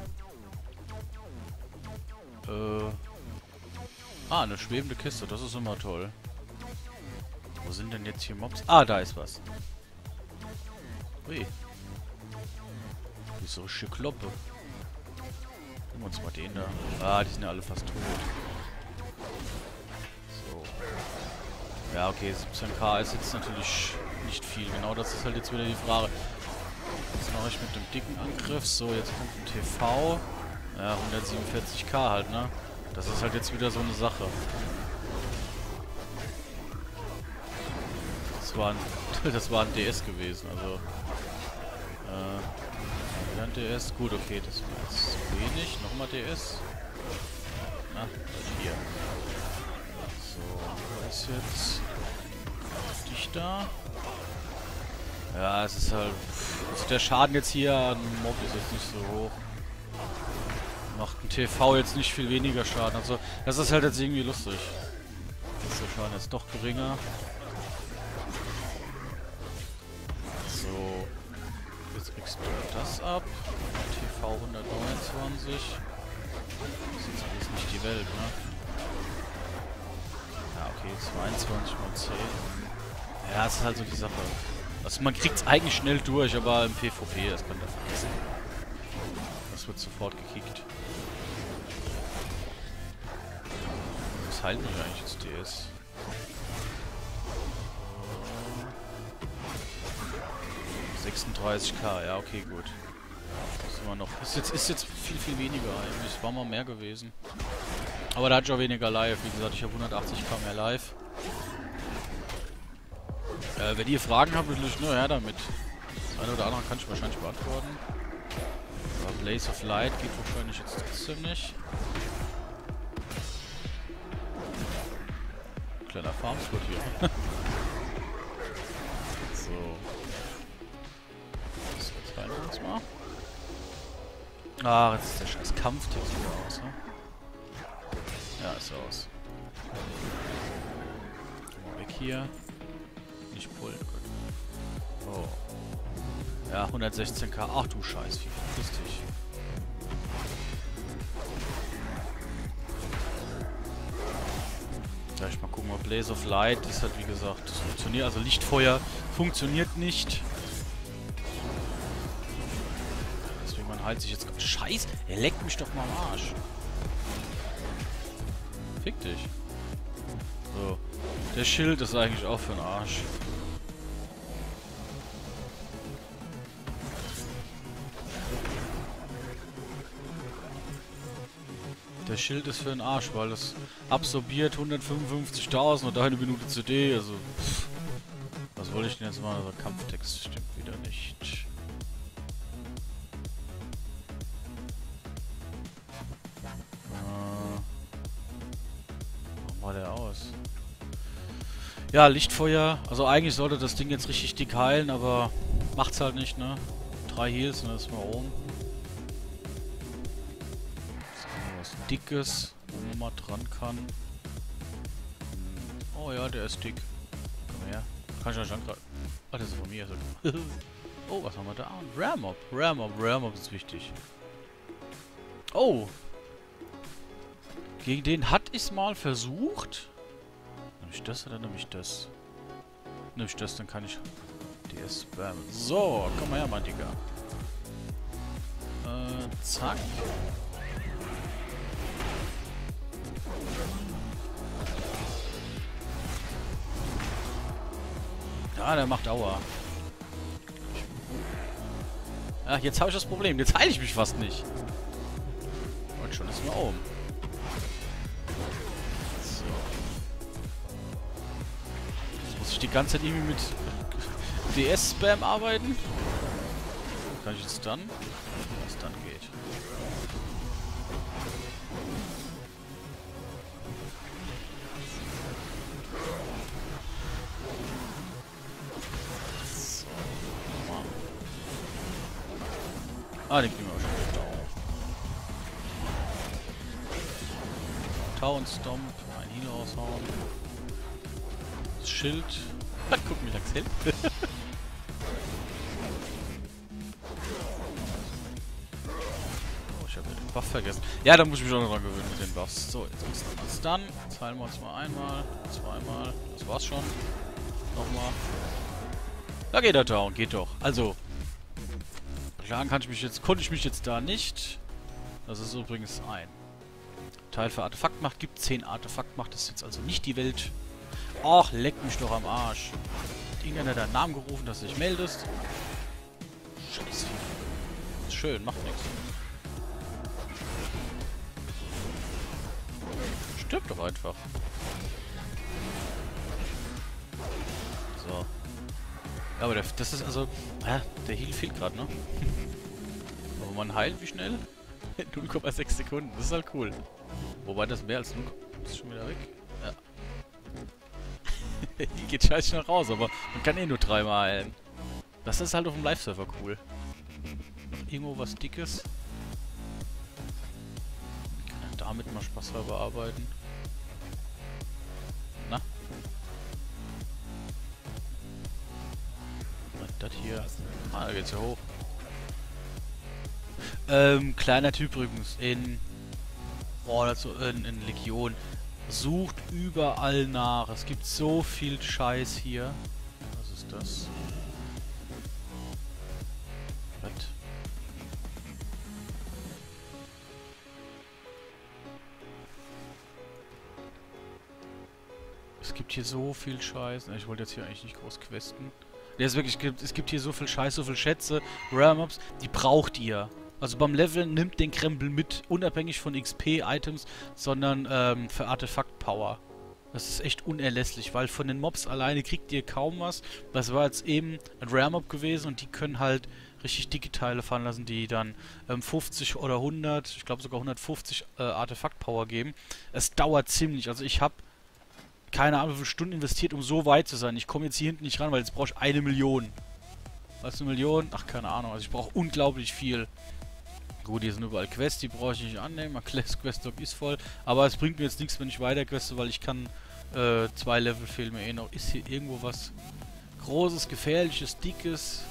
[SPEAKER 1] Ah, eine schwebende Kiste, das ist immer toll. Wo sind denn jetzt hier Mobs? Ah, da ist was. Ui. So Kloppe. Nehmen wir uns mal den da. Ah, die sind ja alle fast tot. So. Ja, okay, 17k ist jetzt natürlich nicht viel. Genau, das ist halt jetzt wieder die Frage. Was mache ich mit dem dicken Angriff? So, jetzt kommt ein TV. Ja, 147k halt, ne? Das ist halt jetzt wieder so eine Sache. Das war ein DS gewesen, also... wieder ein DS. Gut, okay, das war jetzt zu wenig. Nochmal DS. Na, hier. So, wo ist jetzt... dich da? Ja, es ist halt... Also der Schaden jetzt hier an Mob ist jetzt nicht so hoch. Macht ein TV jetzt nicht viel weniger Schaden. Also, das ist halt jetzt irgendwie lustig. Ist der Schaden jetzt doch geringer. So. Jetzt kriegst du das ab. TV 129. Das ist jetzt alles nicht die Welt, ne? Ja, okay, 22 mal 10. Ja, das ist halt so die Sache. Also man kriegt es eigentlich schnell durch, aber im PvP, das könnt ihr vergessen. Das wird sofort gekickt. Was heilt mich eigentlich jetzt DS? Oh. 36k, ja okay, gut. Das ist immer noch. Ist jetzt viel weniger eigentlich. Es war mal mehr gewesen. Aber da hatte ich auch weniger live. Wie gesagt, ich habe 180k mehr live. Wenn ihr Fragen habt, natürlich nur her damit. Das eine oder andere kann ich wahrscheinlich beantworten. Aber Blaze of Light geht wahrscheinlich jetzt trotzdem nicht. kleiner Farmspot hier. So. So, jetzt heilen wir uns mal. Ah, jetzt ist der scheiß Kampftext wieder aus, ne? Ja, ist aus. Mal weg hier. Nicht pullen. Oh. Ja, 116k. Ach du Scheiß, wie lustig. Gleich mal gucken, ob Blaze of Light ist halt wie gesagt, das funktioniert. Also Lichtfeuer funktioniert nicht. Deswegen man heilt sich jetzt. Scheiß! Er leckt mich doch mal am Arsch. Fick dich. So. Der Schild ist eigentlich auch für den Arsch. Der Schild ist für den Arsch, weil das absorbiert 155.000 und eine Minute CD, also pff. Was wollte ich denn jetzt machen? Der Kampftext stimmt wieder nicht. Warum war der aus? Ja, Lichtfeuer. Also eigentlich sollte das Ding jetzt richtig dick heilen, aber macht's halt nicht, ne? 3 Heals und dann ist mal oben. Was Dickes, wo man mal dran kann. Oh ja, der ist dick. Komm her. Kann ich euch angreifen? Ah, das ist von mir. Oh, was haben wir da? Rare Mob. Rare Mob ist wichtig. Oh. Gegen den hatte ich es mal versucht. Nehme ich das oder nehme ich das? Nehme ich das, dann kann ich DS spammen. So, komm mal her, mein Digga. Zack. Ja, der macht Aua. Ja, jetzt habe ich das Problem. Jetzt heile ich mich fast nicht. Und schon ist mir oben. So. Jetzt muss ich die ganze Zeit irgendwie mit DS-Spam arbeiten. Kann ich jetzt dann? Was dann geht. Ah, den kriegen wir schon. Town Stomp, ein Heal raushauen. Das Schild. Guck mich lang's hin. Oh, ich habe ja den Buff vergessen. Ja, da muss ich mich auch noch dran gewöhnen mit den Buffs. So, jetzt müssen wir uns dann. Jetzt heilen wir uns mal einmal, zweimal. Das war's schon. Nochmal. Da geht er down, geht doch. Also. Beklagen konnte ich mich jetzt da nicht. Das ist übrigens ein Teil für Artefaktmacht. Gibt 10 Artefaktmacht. Das ist jetzt also nicht die Welt. Ach, leck mich doch am Arsch. Hat irgendeiner deinen Namen gerufen, dass du dich meldest? Scheiße. Ist schön, macht nichts. Stirb doch einfach. So. Ja, aber das ist also... der Heal fehlt gerade, ne? Aber man heilt wie schnell? 0,6 Sekunden, das ist halt cool. Wobei das mehr als 0... Ist schon wieder weg? Ja. Hier geht scheiße schnell raus, aber man kann eh nur 3-mal heilen. Das ist halt auf dem Live-Server cool. Noch irgendwo was Dickes. Kann er damit mal spaßhalber arbeiten? Na? Das hier. Ah, da geht's ja hoch. Kleiner Typ übrigens in Legion. Sucht überall nach. Es gibt so viel Scheiß hier. Was ist das? Was? Es gibt hier so viel Scheiß. Ich wollte jetzt hier eigentlich nicht groß questen. Es gibt hier so viel Scheiß, so viel Schätze, Rare Mobs, die braucht ihr. Also beim Leveln nimmt den Krempel mit, unabhängig von XP-Items, sondern für Artefakt-Power. Das ist echt unerlässlich, weil von den Mobs alleine kriegt ihr kaum was. Das war jetzt eben ein Rare Mob gewesen und die können halt richtig dicke Teile fallen lassen, die dann 50 oder 100, ich glaube sogar 150 Artefakt-Power geben. Es dauert ziemlich, also ich habe keine Ahnung, wie viele Stunden investiert, um so weit zu sein. Ich komme jetzt hier hinten nicht ran, weil jetzt brauche ich 1 Million. Was, 1 Million? Ach, keine Ahnung. Also ich brauche unglaublich viel. Gut, hier sind überall Quests, die brauche ich nicht annehmen. Mein Quest-Log ist voll. Aber es bringt mir jetzt nichts, wenn ich weiter queste, weil ich kann 2 Level fehlen mir eh noch. Ist hier irgendwo was Großes, Gefährliches, Dickes?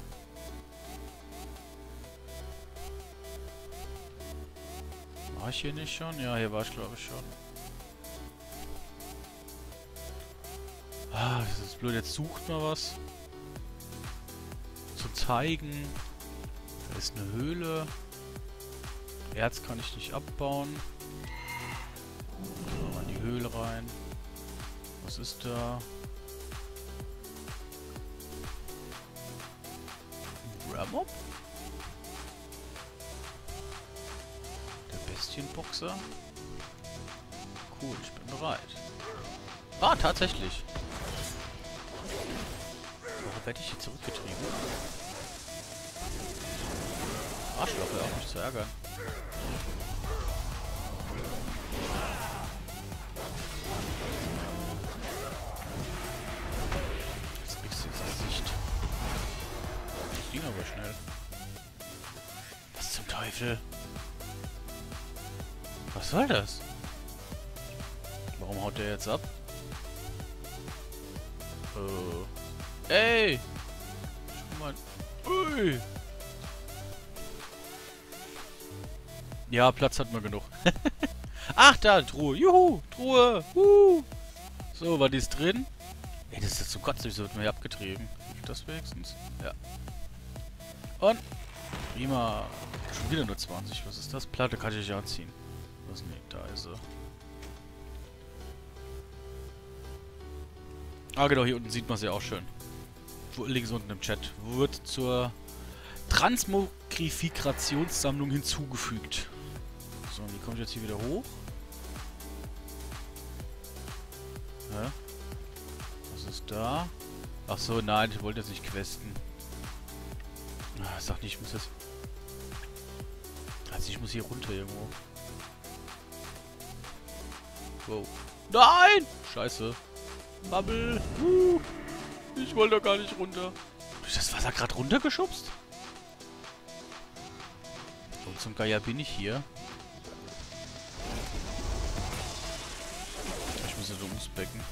[SPEAKER 1] War ich hier nicht schon? Ja, hier war ich glaube ich schon. Ah, das ist blöd. Jetzt sucht mal was zu zeigen. Da ist eine Höhle. Erz kann ich nicht abbauen. Gehen wir mal in die Höhle rein. Was ist da? Ein Ramob? Der Bestienboxer? Cool, ich bin bereit. Ah, tatsächlich. Warum werde ich hier zurückgetrieben? Arschloch, hör auf mich zu ärgern. Jetzt kriegst du ins Gesicht. Das ging aber schnell. Was zum Teufel? Was soll das? Warum haut der jetzt ab? Ey! Schau mal. Ui! Ja, Platz hat man genug. Ach, da, Truhe. Juhu, Truhe. So, war die ist drin? Ey, das ist jetzt so Gott, wieso wird mir hier abgetrieben? Hilft das wenigstens? Ja. Und? Prima. Schon wieder nur 20. Was ist das? Platte kann ich nicht anziehen. Was? Nee, da ist sie. Ah, genau, hier unten sieht man sie auch schön. Links unten im Chat. Wird zur Transmogrifikationssammlung hinzugefügt. So, und die kommt jetzt hier wieder hoch. Ja. Was ist da? Ach so, nein, ich wollte jetzt nicht questen. Ah, sag nicht, ich muss das... Also ich muss hier runter irgendwo. Wow. Nein! Scheiße. Bubble. Ich wollte doch gar nicht runter. Ist das Wasser gerade runtergeschubst? So, zum Geier bin ich hier. Ich muss jetzt ums Becken.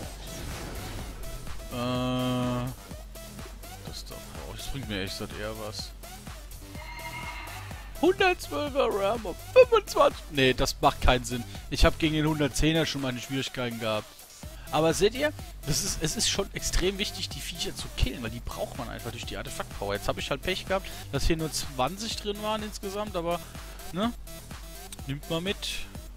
[SPEAKER 1] Das da brauche ich. Das bringt mir echt seit eher was. 112er RAM auf 25. Nee, das macht keinen Sinn. Ich habe gegen den 110er schon meine Schwierigkeiten gehabt. Aber seht ihr, es ist schon extrem wichtig, die Viecher zu killen, weil die braucht man einfach durch die Artefakt-Power. Jetzt habe ich halt Pech gehabt, dass hier nur 20 drin waren insgesamt, aber, ne? Nimmt mal mit.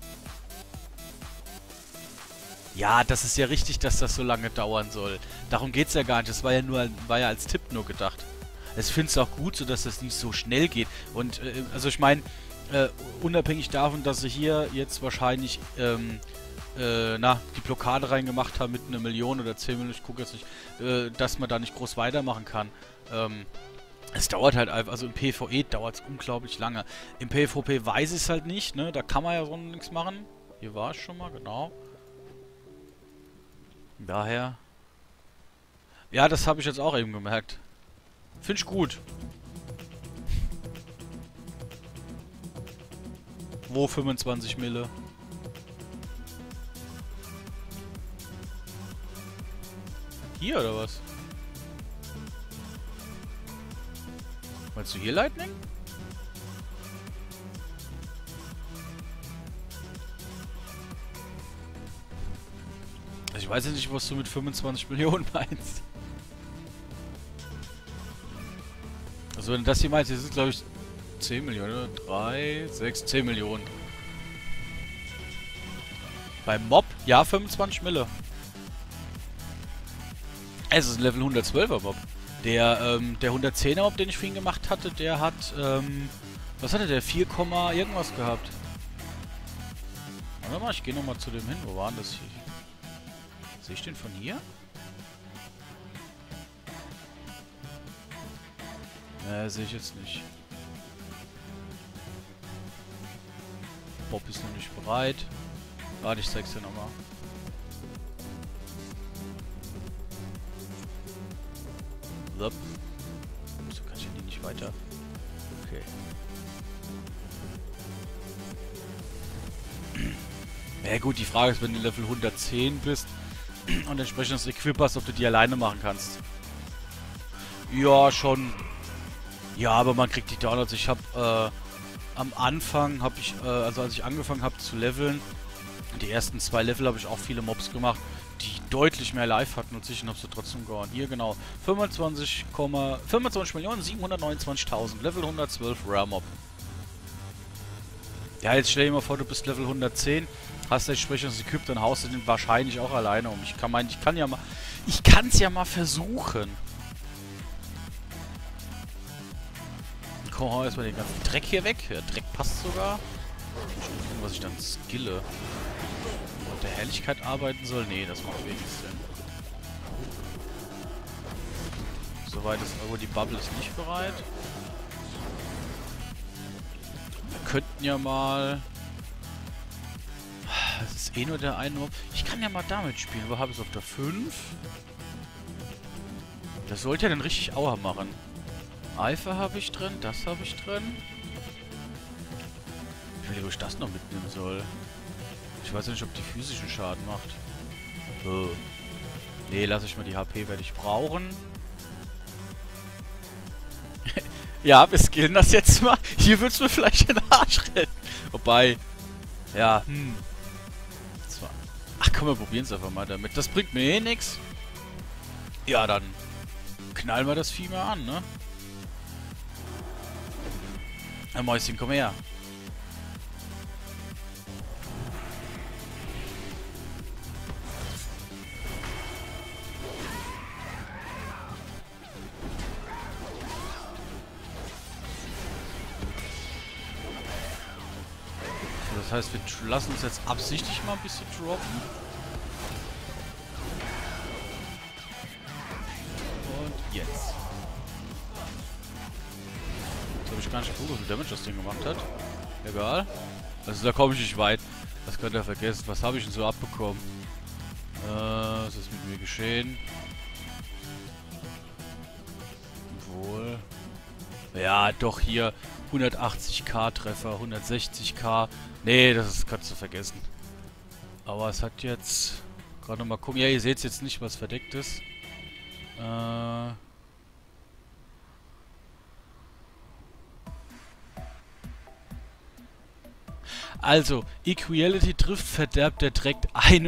[SPEAKER 1] Ja, das ist ja richtig, dass das so lange dauern soll. Darum geht's ja gar nicht. Das war ja als Tipp nur gedacht. Ich finde es auch gut, so dass das nicht so schnell geht. Und, also ich meine, unabhängig davon, dass sie hier jetzt wahrscheinlich, die Blockade reingemacht haben mit 1 Million oder 10 Millionen, ich gucke jetzt nicht, dass man da nicht groß weitermachen kann. Es dauert halt einfach, also im PvE dauert es unglaublich lange. Im PvP weiß ich es halt nicht, ne, da kann man ja so nichts machen. Hier war es schon mal, genau. Daher. Ja, das habe ich jetzt auch eben gemerkt. Finde ich gut. Wo 25 Mille? Hier oder was? Meinst du hier Lightning? Also ich weiß jetzt nicht, was du mit 25 Millionen meinst. Also wenn du das hier meinst, das ist glaube ich 10 Millionen, 3, 6, 10 Millionen. Beim Mob? Ja, 25 Mille. Es ist ein Level 112er Mob. Der 110er Mob, den ich für ihn gemacht hatte, der hat, was hatte der? 4, irgendwas gehabt. Warte mal, ich gehe nochmal zu dem hin. Wo war denn das hier? Sehe ich den von hier? Sehe ich jetzt nicht. Bob ist noch nicht bereit. Warte, ich zeig's dir nochmal. weiter. Okay. Ja gut, die Frage ist, wenn du Level 110 bist und entsprechend das Equip hast, ob du die alleine machen kannst. Ja, schon. Ja, aber man kriegt die Downloads. Ich habe am Anfang, also als ich angefangen habe zu leveln, die ersten 2 Level habe ich auch viele Mobs gemacht, die deutlich mehr Life hatten und ich habe sie trotzdem gehauen. Hier genau, 25.729.000, Level 112 Rare Mob. Ja, jetzt stell dir mal vor, du bist Level 110, hast entsprechendes Equip, dann haust du den wahrscheinlich auch alleine um. Ich kann es ja mal versuchen. Komm, hau erstmal den ganzen Dreck hier weg. Der Dreck passt sogar. Ich muss gucken, was ich dann skille. Mit der Helligkeit arbeiten soll? Nee, das macht wenig Sinn. Soweit ist aber die Bubble ist nicht bereit. Wir könnten ja mal... Das ist eh nur der eine Mob. Ich kann ja mal damit spielen. Wo habe ich es auf der 5? Das sollte ja dann richtig Aua machen. Eifer habe ich drin, das habe ich drin. Ich weiß nicht, wo ich das noch mitnehmen soll. Ich weiß ja nicht, ob die physischen Schaden macht. Oh. Nee, lass ich mal, die HP werde ich brauchen. Ja, wir skillen das jetzt mal. Hier würdest du vielleicht den Arsch retten. Wobei, ja, Ach komm, wir probieren es einfach mal damit. Das bringt mir eh nichts. Ja, dann knallen wir das Vieh mal an, ne? Ein Mäuschen, komm her. Das heißt, wir lassen uns jetzt absichtlich mal ein bisschen droppen. Und jetzt. Jetzt habe ich gar nicht geguckt, wie viel Damage das Ding gemacht hat. Egal. Also da komme ich nicht weit. Das könnt ihr vergessen. Was habe ich denn so abbekommen? Was ist mit mir geschehen? Wohl. Ja, doch hier 180k Treffer, 160k. Nee, das kannst du vergessen. Aber es hat jetzt... Gerade mal gucken. Ja, ihr seht jetzt nicht, was verdeckt ist. Also, Equality trifft, verderbt der Dreck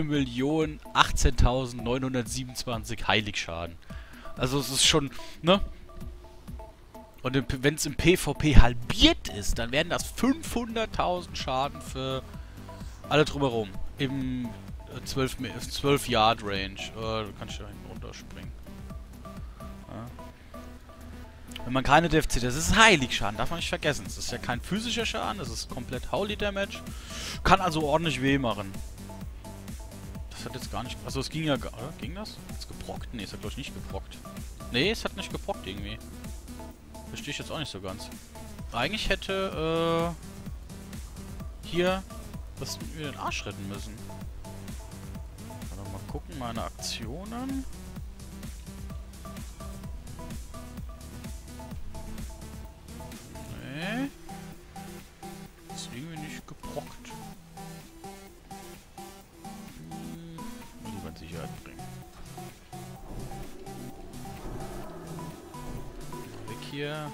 [SPEAKER 1] 1.018.927 Heiligschaden. Also es ist schon, ne? Und wenn es im PvP halbiert ist, dann werden das 500.000 Schaden für alle drumherum. Im 12 Yard Range. Da kann ich da hinten runterspringen. Ja. Wenn man keine DFC, das ist Heiligschaden, darf man nicht vergessen. Das ist ja kein physischer Schaden, das ist komplett Holy Damage. Kann also ordentlich weh machen. Das hat jetzt gar nicht... Also es ging ja... Oder? Ging das? Hat's gebrockt? Ne, es hat glaube ich nicht gebrockt. Ne, es hat nicht gebrockt irgendwie. Verstehe ich jetzt auch nicht so ganz. Eigentlich hätte, hier was mir den Arsch retten müssen. Also mal gucken, meine Aktionen. Nee. Ist irgendwie nicht gebrockt. Lieber in Sicherheit bringen. Hier.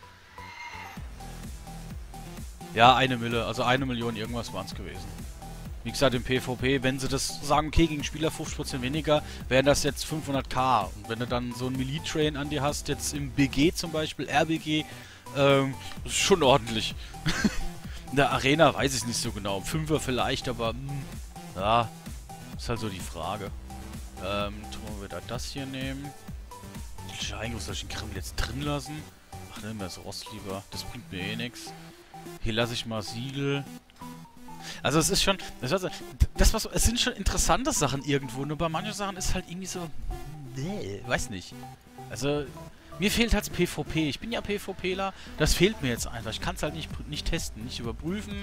[SPEAKER 1] Ja, 1 Mille, also 1 Million irgendwas waren es gewesen. Wie gesagt, im PvP, wenn sie das sagen, okay, gegen Spieler 50% weniger, wären das jetzt 500k. Und wenn du dann so einen Melee-Train an dir hast, jetzt im BG zum Beispiel, RBG, ist schon ordentlich. In der Arena weiß ich nicht so genau. 5er vielleicht, aber ja, ist halt so die Frage. Tun wir wieder das hier nehmen. Eigentlich soll ich den Kreml jetzt drin lassen? Ach, nehmen wir das Rost lieber. Das bringt mir eh nichts. Hier lasse ich mal Siegel. Also es ist schon... Es sind schon interessante Sachen irgendwo, nur bei manchen Sachen ist halt irgendwie so... Nee, weiß nicht. Also, mir fehlt halt das PvP. Ich bin ja PvPler. Das fehlt mir jetzt einfach. Ich kann es halt nicht testen, nicht überprüfen.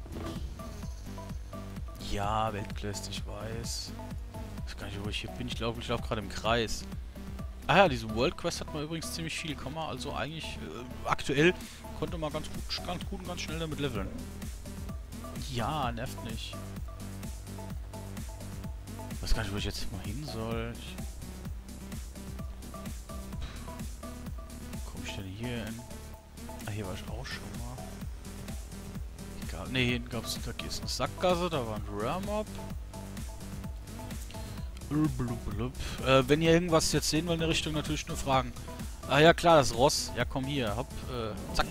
[SPEAKER 1] Ja, Weltklasse, ich weiß. Ich weiß gar nicht, wo ich hier bin. Ich glaube, ich laufe gerade im Kreis. Ah ja, diese World Quest hat man übrigens ziemlich viel. Kann man also eigentlich aktuell konnte man ganz gut und ganz schnell damit leveln. Ja, nervt nicht. Ich weiß gar nicht, wo ich jetzt mal hin soll. Wo komme ich denn hier hin? Ah, hier war ich auch schon mal. Egal. Ne, hier hinten gab's, da ist eine Sackgasse, da war ein Rare Mob. Wenn ihr irgendwas jetzt sehen wollt in der Richtung, natürlich nur fragen. Ah ja klar, das Ross. Ja komm hier, hopp, zack.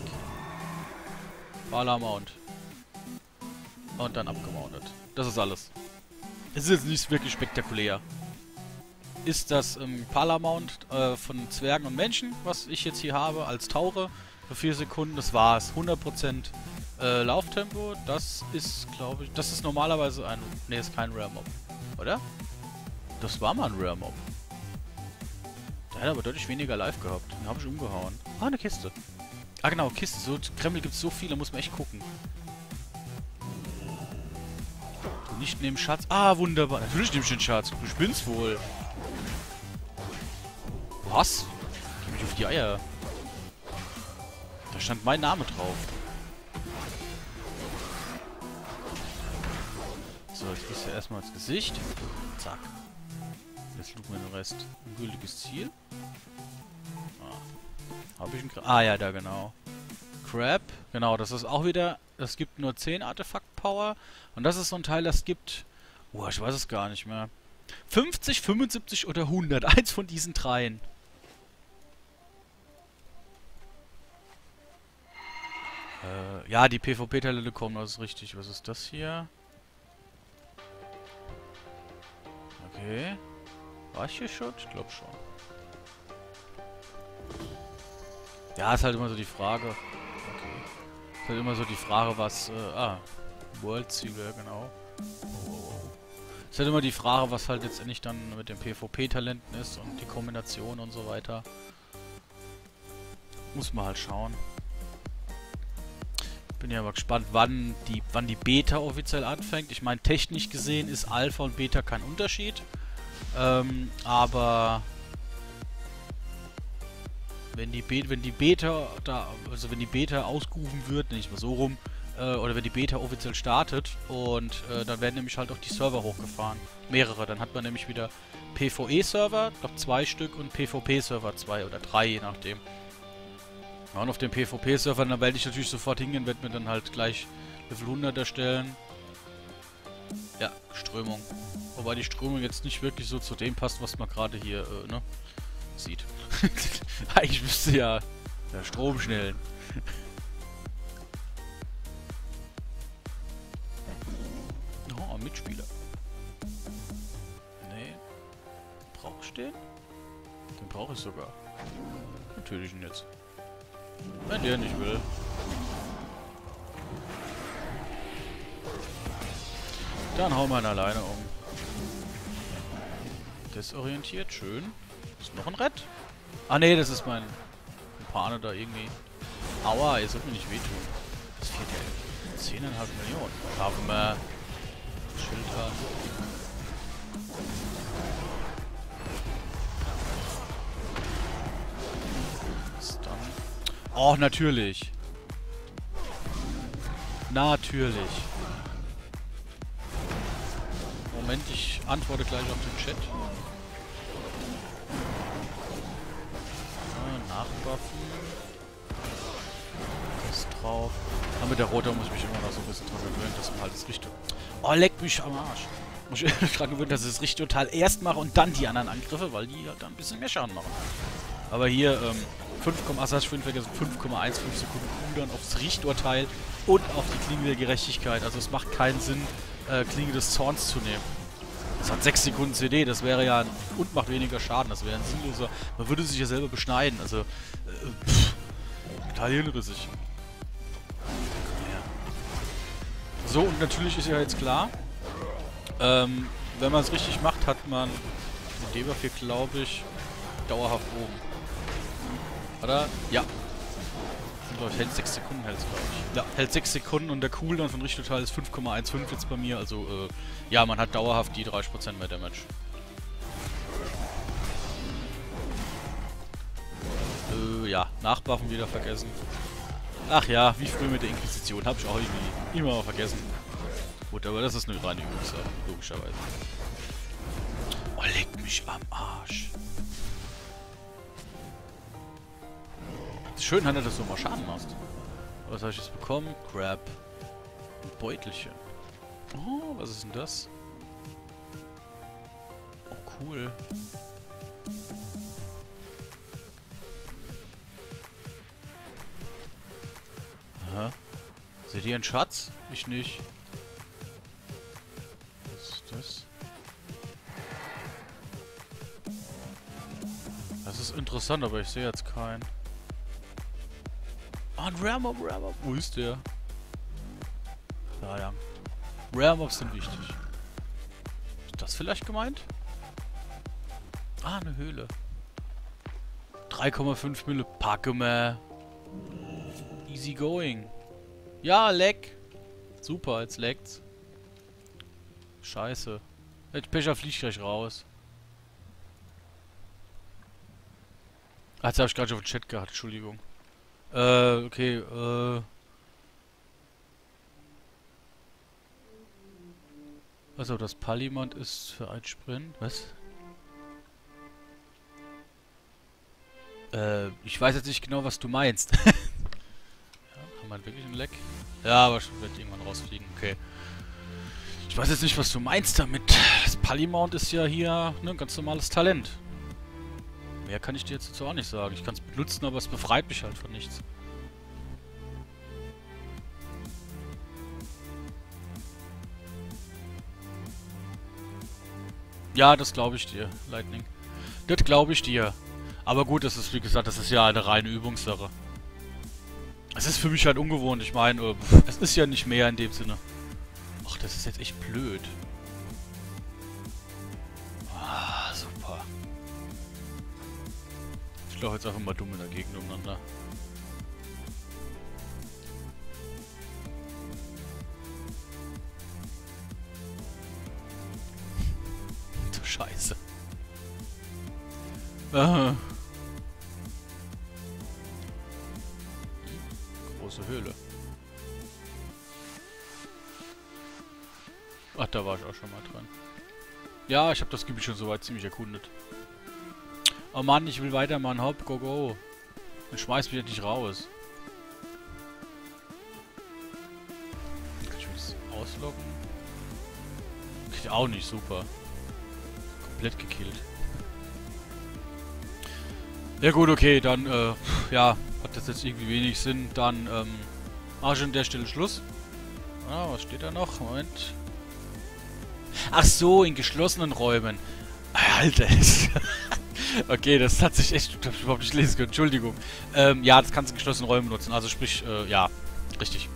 [SPEAKER 1] Bala Mount. Und dann abgemountet. Das ist alles. Es ist jetzt nicht wirklich spektakulär. Ist das Palamount von Zwergen und Menschen, was ich jetzt hier habe, als Tauche für 4 Sekunden. Das war's. 100% Lauftempo. Das ist, glaube ich, das ist normalerweise ein... Ne, ist kein Rare Mob. Oder? Das war mal ein Rare Mob. Der hat aber deutlich weniger Life gehabt. Den habe ich umgehauen. Ah, eine Kiste. Ah genau, Kiste. So Krempel gibt es so viele, muss man echt gucken. Nicht neben Schatz. Ah, wunderbar. Natürlich nehme ich den Schatz. Du spinnst wohl. Was? Geh mich auf die Eier. Da stand mein Name drauf. So, jetzt bist du erstmal ins Gesicht. Zack. Jetzt suchen wir den Rest. Ein gültiges Ziel. Ah. Habe ich einen... Ah ja, da genau. Crab. Genau, das ist auch wieder... Das gibt nur 10 Artefakt-Power. Und das ist so ein Teil, das gibt... Boah, ich weiß es gar nicht mehr. 50, 75 oder 100. Eins von diesen dreien. Ja, die PvP-Teile kommen, das ist richtig. Was ist das hier? Okay. War ich hier schon? Ich glaube schon. Ja, ist halt immer so die Frage. Okay. Ist halt immer so die Frage, was... World-Ziele, genau. Oh. Ist halt immer die Frage, was halt letztendlich dann mit den PvP-Talenten ist und die Kombination und so weiter. Muss man halt schauen. Bin ja mal gespannt, wann die Beta offiziell anfängt. Ich meine, technisch gesehen ist Alpha und Beta kein Unterschied. Aber wenn die Beta ausgerufen wird, nicht mal so rum, oder wenn die Beta offiziell startet und dann werden nämlich halt auch die Server hochgefahren. Mehrere. Dann hat man nämlich wieder PvE-Server, ich glaube 2 Stück, und PvP-Server 2 oder 3, je nachdem. Ja, und auf dem PvP-Server, da werde ich natürlich sofort hingehen, werde mir dann halt gleich Level 100 erstellen. Ja, Strömung. Wobei die Strömung jetzt nicht wirklich so zu dem passt, was man gerade hier, ne, sieht. Eigentlich müsste ja der Strom schnellen. Oh, ein Mitspieler. Nee. Brauche ich den? Den brauche ich sogar. Natürlich ihn jetzt. Wenn der nicht will. Dann hauen wir ihn alleine um. Desorientiert, schön. Ist noch ein Red? Ah ne, das ist mein Kumpane da irgendwie. Aua, ihr sollt mir nicht wehtun. Das fehlt ja 10,5 Millionen. Haben wir Schild an. Oh, natürlich. Natürlich. Moment, ich antworte gleich auf den Chat. Nachbuffen. Das drauf. Aber mit der Roter muss ich mich immer noch so ein bisschen dran gewöhnen, dass man halt das Richtung... Oh, leck mich am Arsch. Muss ich dran gewöhnen, dass ich das richtige Teil erst mache und dann die anderen Angriffe, weil die halt dann ein bisschen mehr Schaden machen. Aber hier, 5,5 Sekunden Cooldown aufs Richtorteil und auf die Klinge der Gerechtigkeit. Also es macht keinen Sinn, Klinge des Zorns zu nehmen. Das hat 6 Sekunden CD, das wäre ja und macht weniger Schaden, das wäre ein sinnloser. Man würde sich ja selber beschneiden, also total hirnrissig. Ja. So, und natürlich ist ja jetzt klar, wenn man es richtig macht, hat man mit dem hier, glaube ich, dauerhaft oben. Oder? Ja. Hält 6 Sekunden, hält es, glaube ich. Ja, hält 6 Sekunden und der Cooldown von Richtotal ist 5,15 jetzt bei mir. Also, ja, man hat dauerhaft die 30% mehr Damage. ja, Nachbuffen wieder vergessen. Ach ja, wie früher mit der Inquisition. Hab ich auch irgendwie immer mal vergessen. Gut, aber das ist eine reine Übungssache, logischerweise. Oh, leck mich am Arsch. Schön, dass du so mal Schaden machst. Was habe ich jetzt bekommen? Crap. Ein Beutelchen. Oh, was ist denn das? Oh, cool. Aha. Seht ihr einen Schatz? Ich nicht. Was ist das? Das ist interessant, aber ich sehe jetzt keinen. Ah, ein Rare Mob, Rare Mob. Wo ist der? Ja. Rare Mobs sind wichtig. Ist das vielleicht gemeint? Ah, eine Höhle. 3,5 Mille. Packe mal. Easy going. Ja, leck. Super, jetzt leckt's. Scheiße. Der Pecher fliegt gleich raus. Ah, jetzt habe ich gerade auf den Chat gehabt, Entschuldigung. Okay, also das Palimont ist für ein Sprint. Was? Ich weiß jetzt nicht genau, was du meinst. Ja, haben wir wirklich einen Leck? Ja, aber schon wird irgendwann rausfliegen, okay. Ich weiß jetzt nicht, was du meinst damit. Das Palimount ist ja hier ne, ein ganz normales Talent. Mehr kann ich dir jetzt dazu auch nicht sagen. Ich kann es benutzen, aber es befreit mich halt von nichts. Ja, das glaube ich dir, Lightning. Das glaube ich dir. Aber gut, das ist, wie gesagt, das ist ja eine reine Übungssache. Es ist für mich halt ungewohnt. Ich meine, es ist ja nicht mehr in dem Sinne. Ach, das ist jetzt echt blöd. Ah, super. Ich laufe jetzt einfach mal dumm in der Gegend umeinander. Du Scheiße. Große Höhle. Ach, da war ich auch schon mal dran. Ja, ich habe das Gebiet schon soweit ziemlich erkundet. Oh Mann, ich will weitermachen. Hopp, go, go. Und schmeiß mich nicht raus. Kann ich mich das ausloggen? Geht auch nicht, super. Komplett gekillt. Ja gut, okay, dann, ja, hat das jetzt irgendwie wenig Sinn. Dann, mache ich an der Stelle Schluss. Ah, was steht da noch? Moment. Ach so, in geschlossenen Räumen. Alter, okay, das hat sich echt... Ich hab überhaupt nicht lesen können, Entschuldigung. Ja, das kannst du in geschlossenen Räumen benutzen. Also sprich, ja, richtig.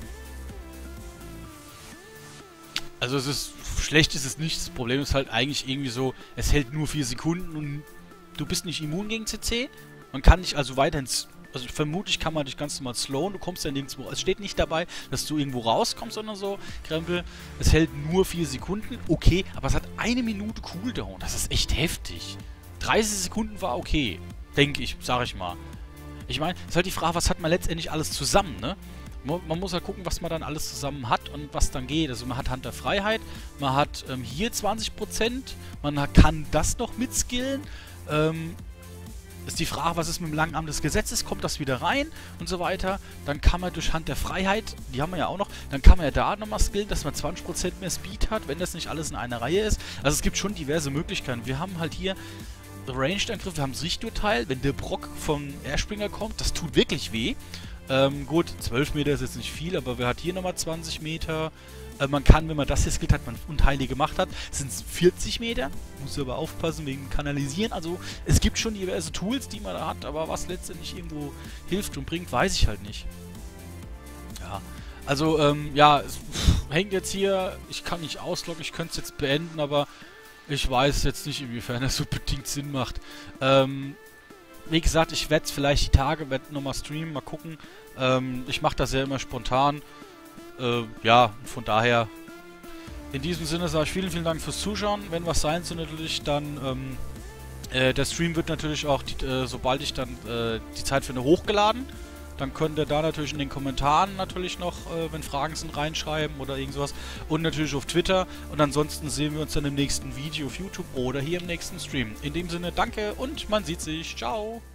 [SPEAKER 1] Also es ist... Schlecht ist es nicht. Das Problem ist halt eigentlich irgendwie so, es hält nur 4 Sekunden und du bist nicht immun gegen CC. Man kann nicht also weiterhin... Also vermutlich kann man dich ganz normal slowen, du kommst ja nirgendwo... Es steht nicht dabei, dass du irgendwo rauskommst, sondern so, Krempel. Es hält nur 4 Sekunden, okay, aber es hat 1 Minute Cooldown. Das ist echt heftig. 30 Sekunden war okay, denke ich, sag ich mal. Ich meine, es ist halt die Frage, was hat man letztendlich alles zusammen, ne? Man muss halt gucken, was man dann alles zusammen hat und was dann geht. Also man hat Hand der Freiheit, man hat hier 20%, man kann das noch mitskillen, ist die Frage, was ist mit dem langen Arm des Gesetzes, kommt das wieder rein und so weiter. Dann kann man durch Hand der Freiheit, die haben wir ja auch noch, dann kann man ja da nochmal skillen, dass man 20% mehr Speed hat, wenn das nicht alles in einer Reihe ist. Also es gibt schon diverse Möglichkeiten. Wir haben halt hier Ranged-Angriff, wir haben das Richturteil, wenn der Brock vom Airspringer kommt, das tut wirklich weh. Gut, 12 Meter ist jetzt nicht viel, aber wer hat hier nochmal 20 Meter? Man kann, wenn man das hier skillt hat, man Unheile gemacht hat, sind es 40 Meter. Muss aber aufpassen wegen Kanalisieren. Also es gibt schon diverse Tools, die man da hat, aber was letztendlich irgendwo hilft und bringt, weiß ich halt nicht. Ja, also ja, es hängt jetzt hier, ich kann nicht ausloggen, ich könnte es jetzt beenden, aber ich weiß jetzt nicht, inwiefern das so bedingt Sinn macht. Wie gesagt, ich werde es vielleicht die Tage, werde nochmal streamen, mal gucken. Ich mache das ja immer spontan. Ja, von daher, in diesem Sinne sage ich vielen, vielen Dank fürs Zuschauen. Wenn was sein soll natürlich, dann Der Stream wird natürlich auch, sobald ich dann die Zeit finde, hochgeladen. Dann könnt ihr da natürlich in den Kommentaren natürlich noch, wenn Fragen sind, reinschreiben oder irgend sowas. Und natürlich auf Twitter. Und ansonsten sehen wir uns dann im nächsten Video auf YouTube oder hier im nächsten Stream. In dem Sinne, danke und man sieht sich. Ciao!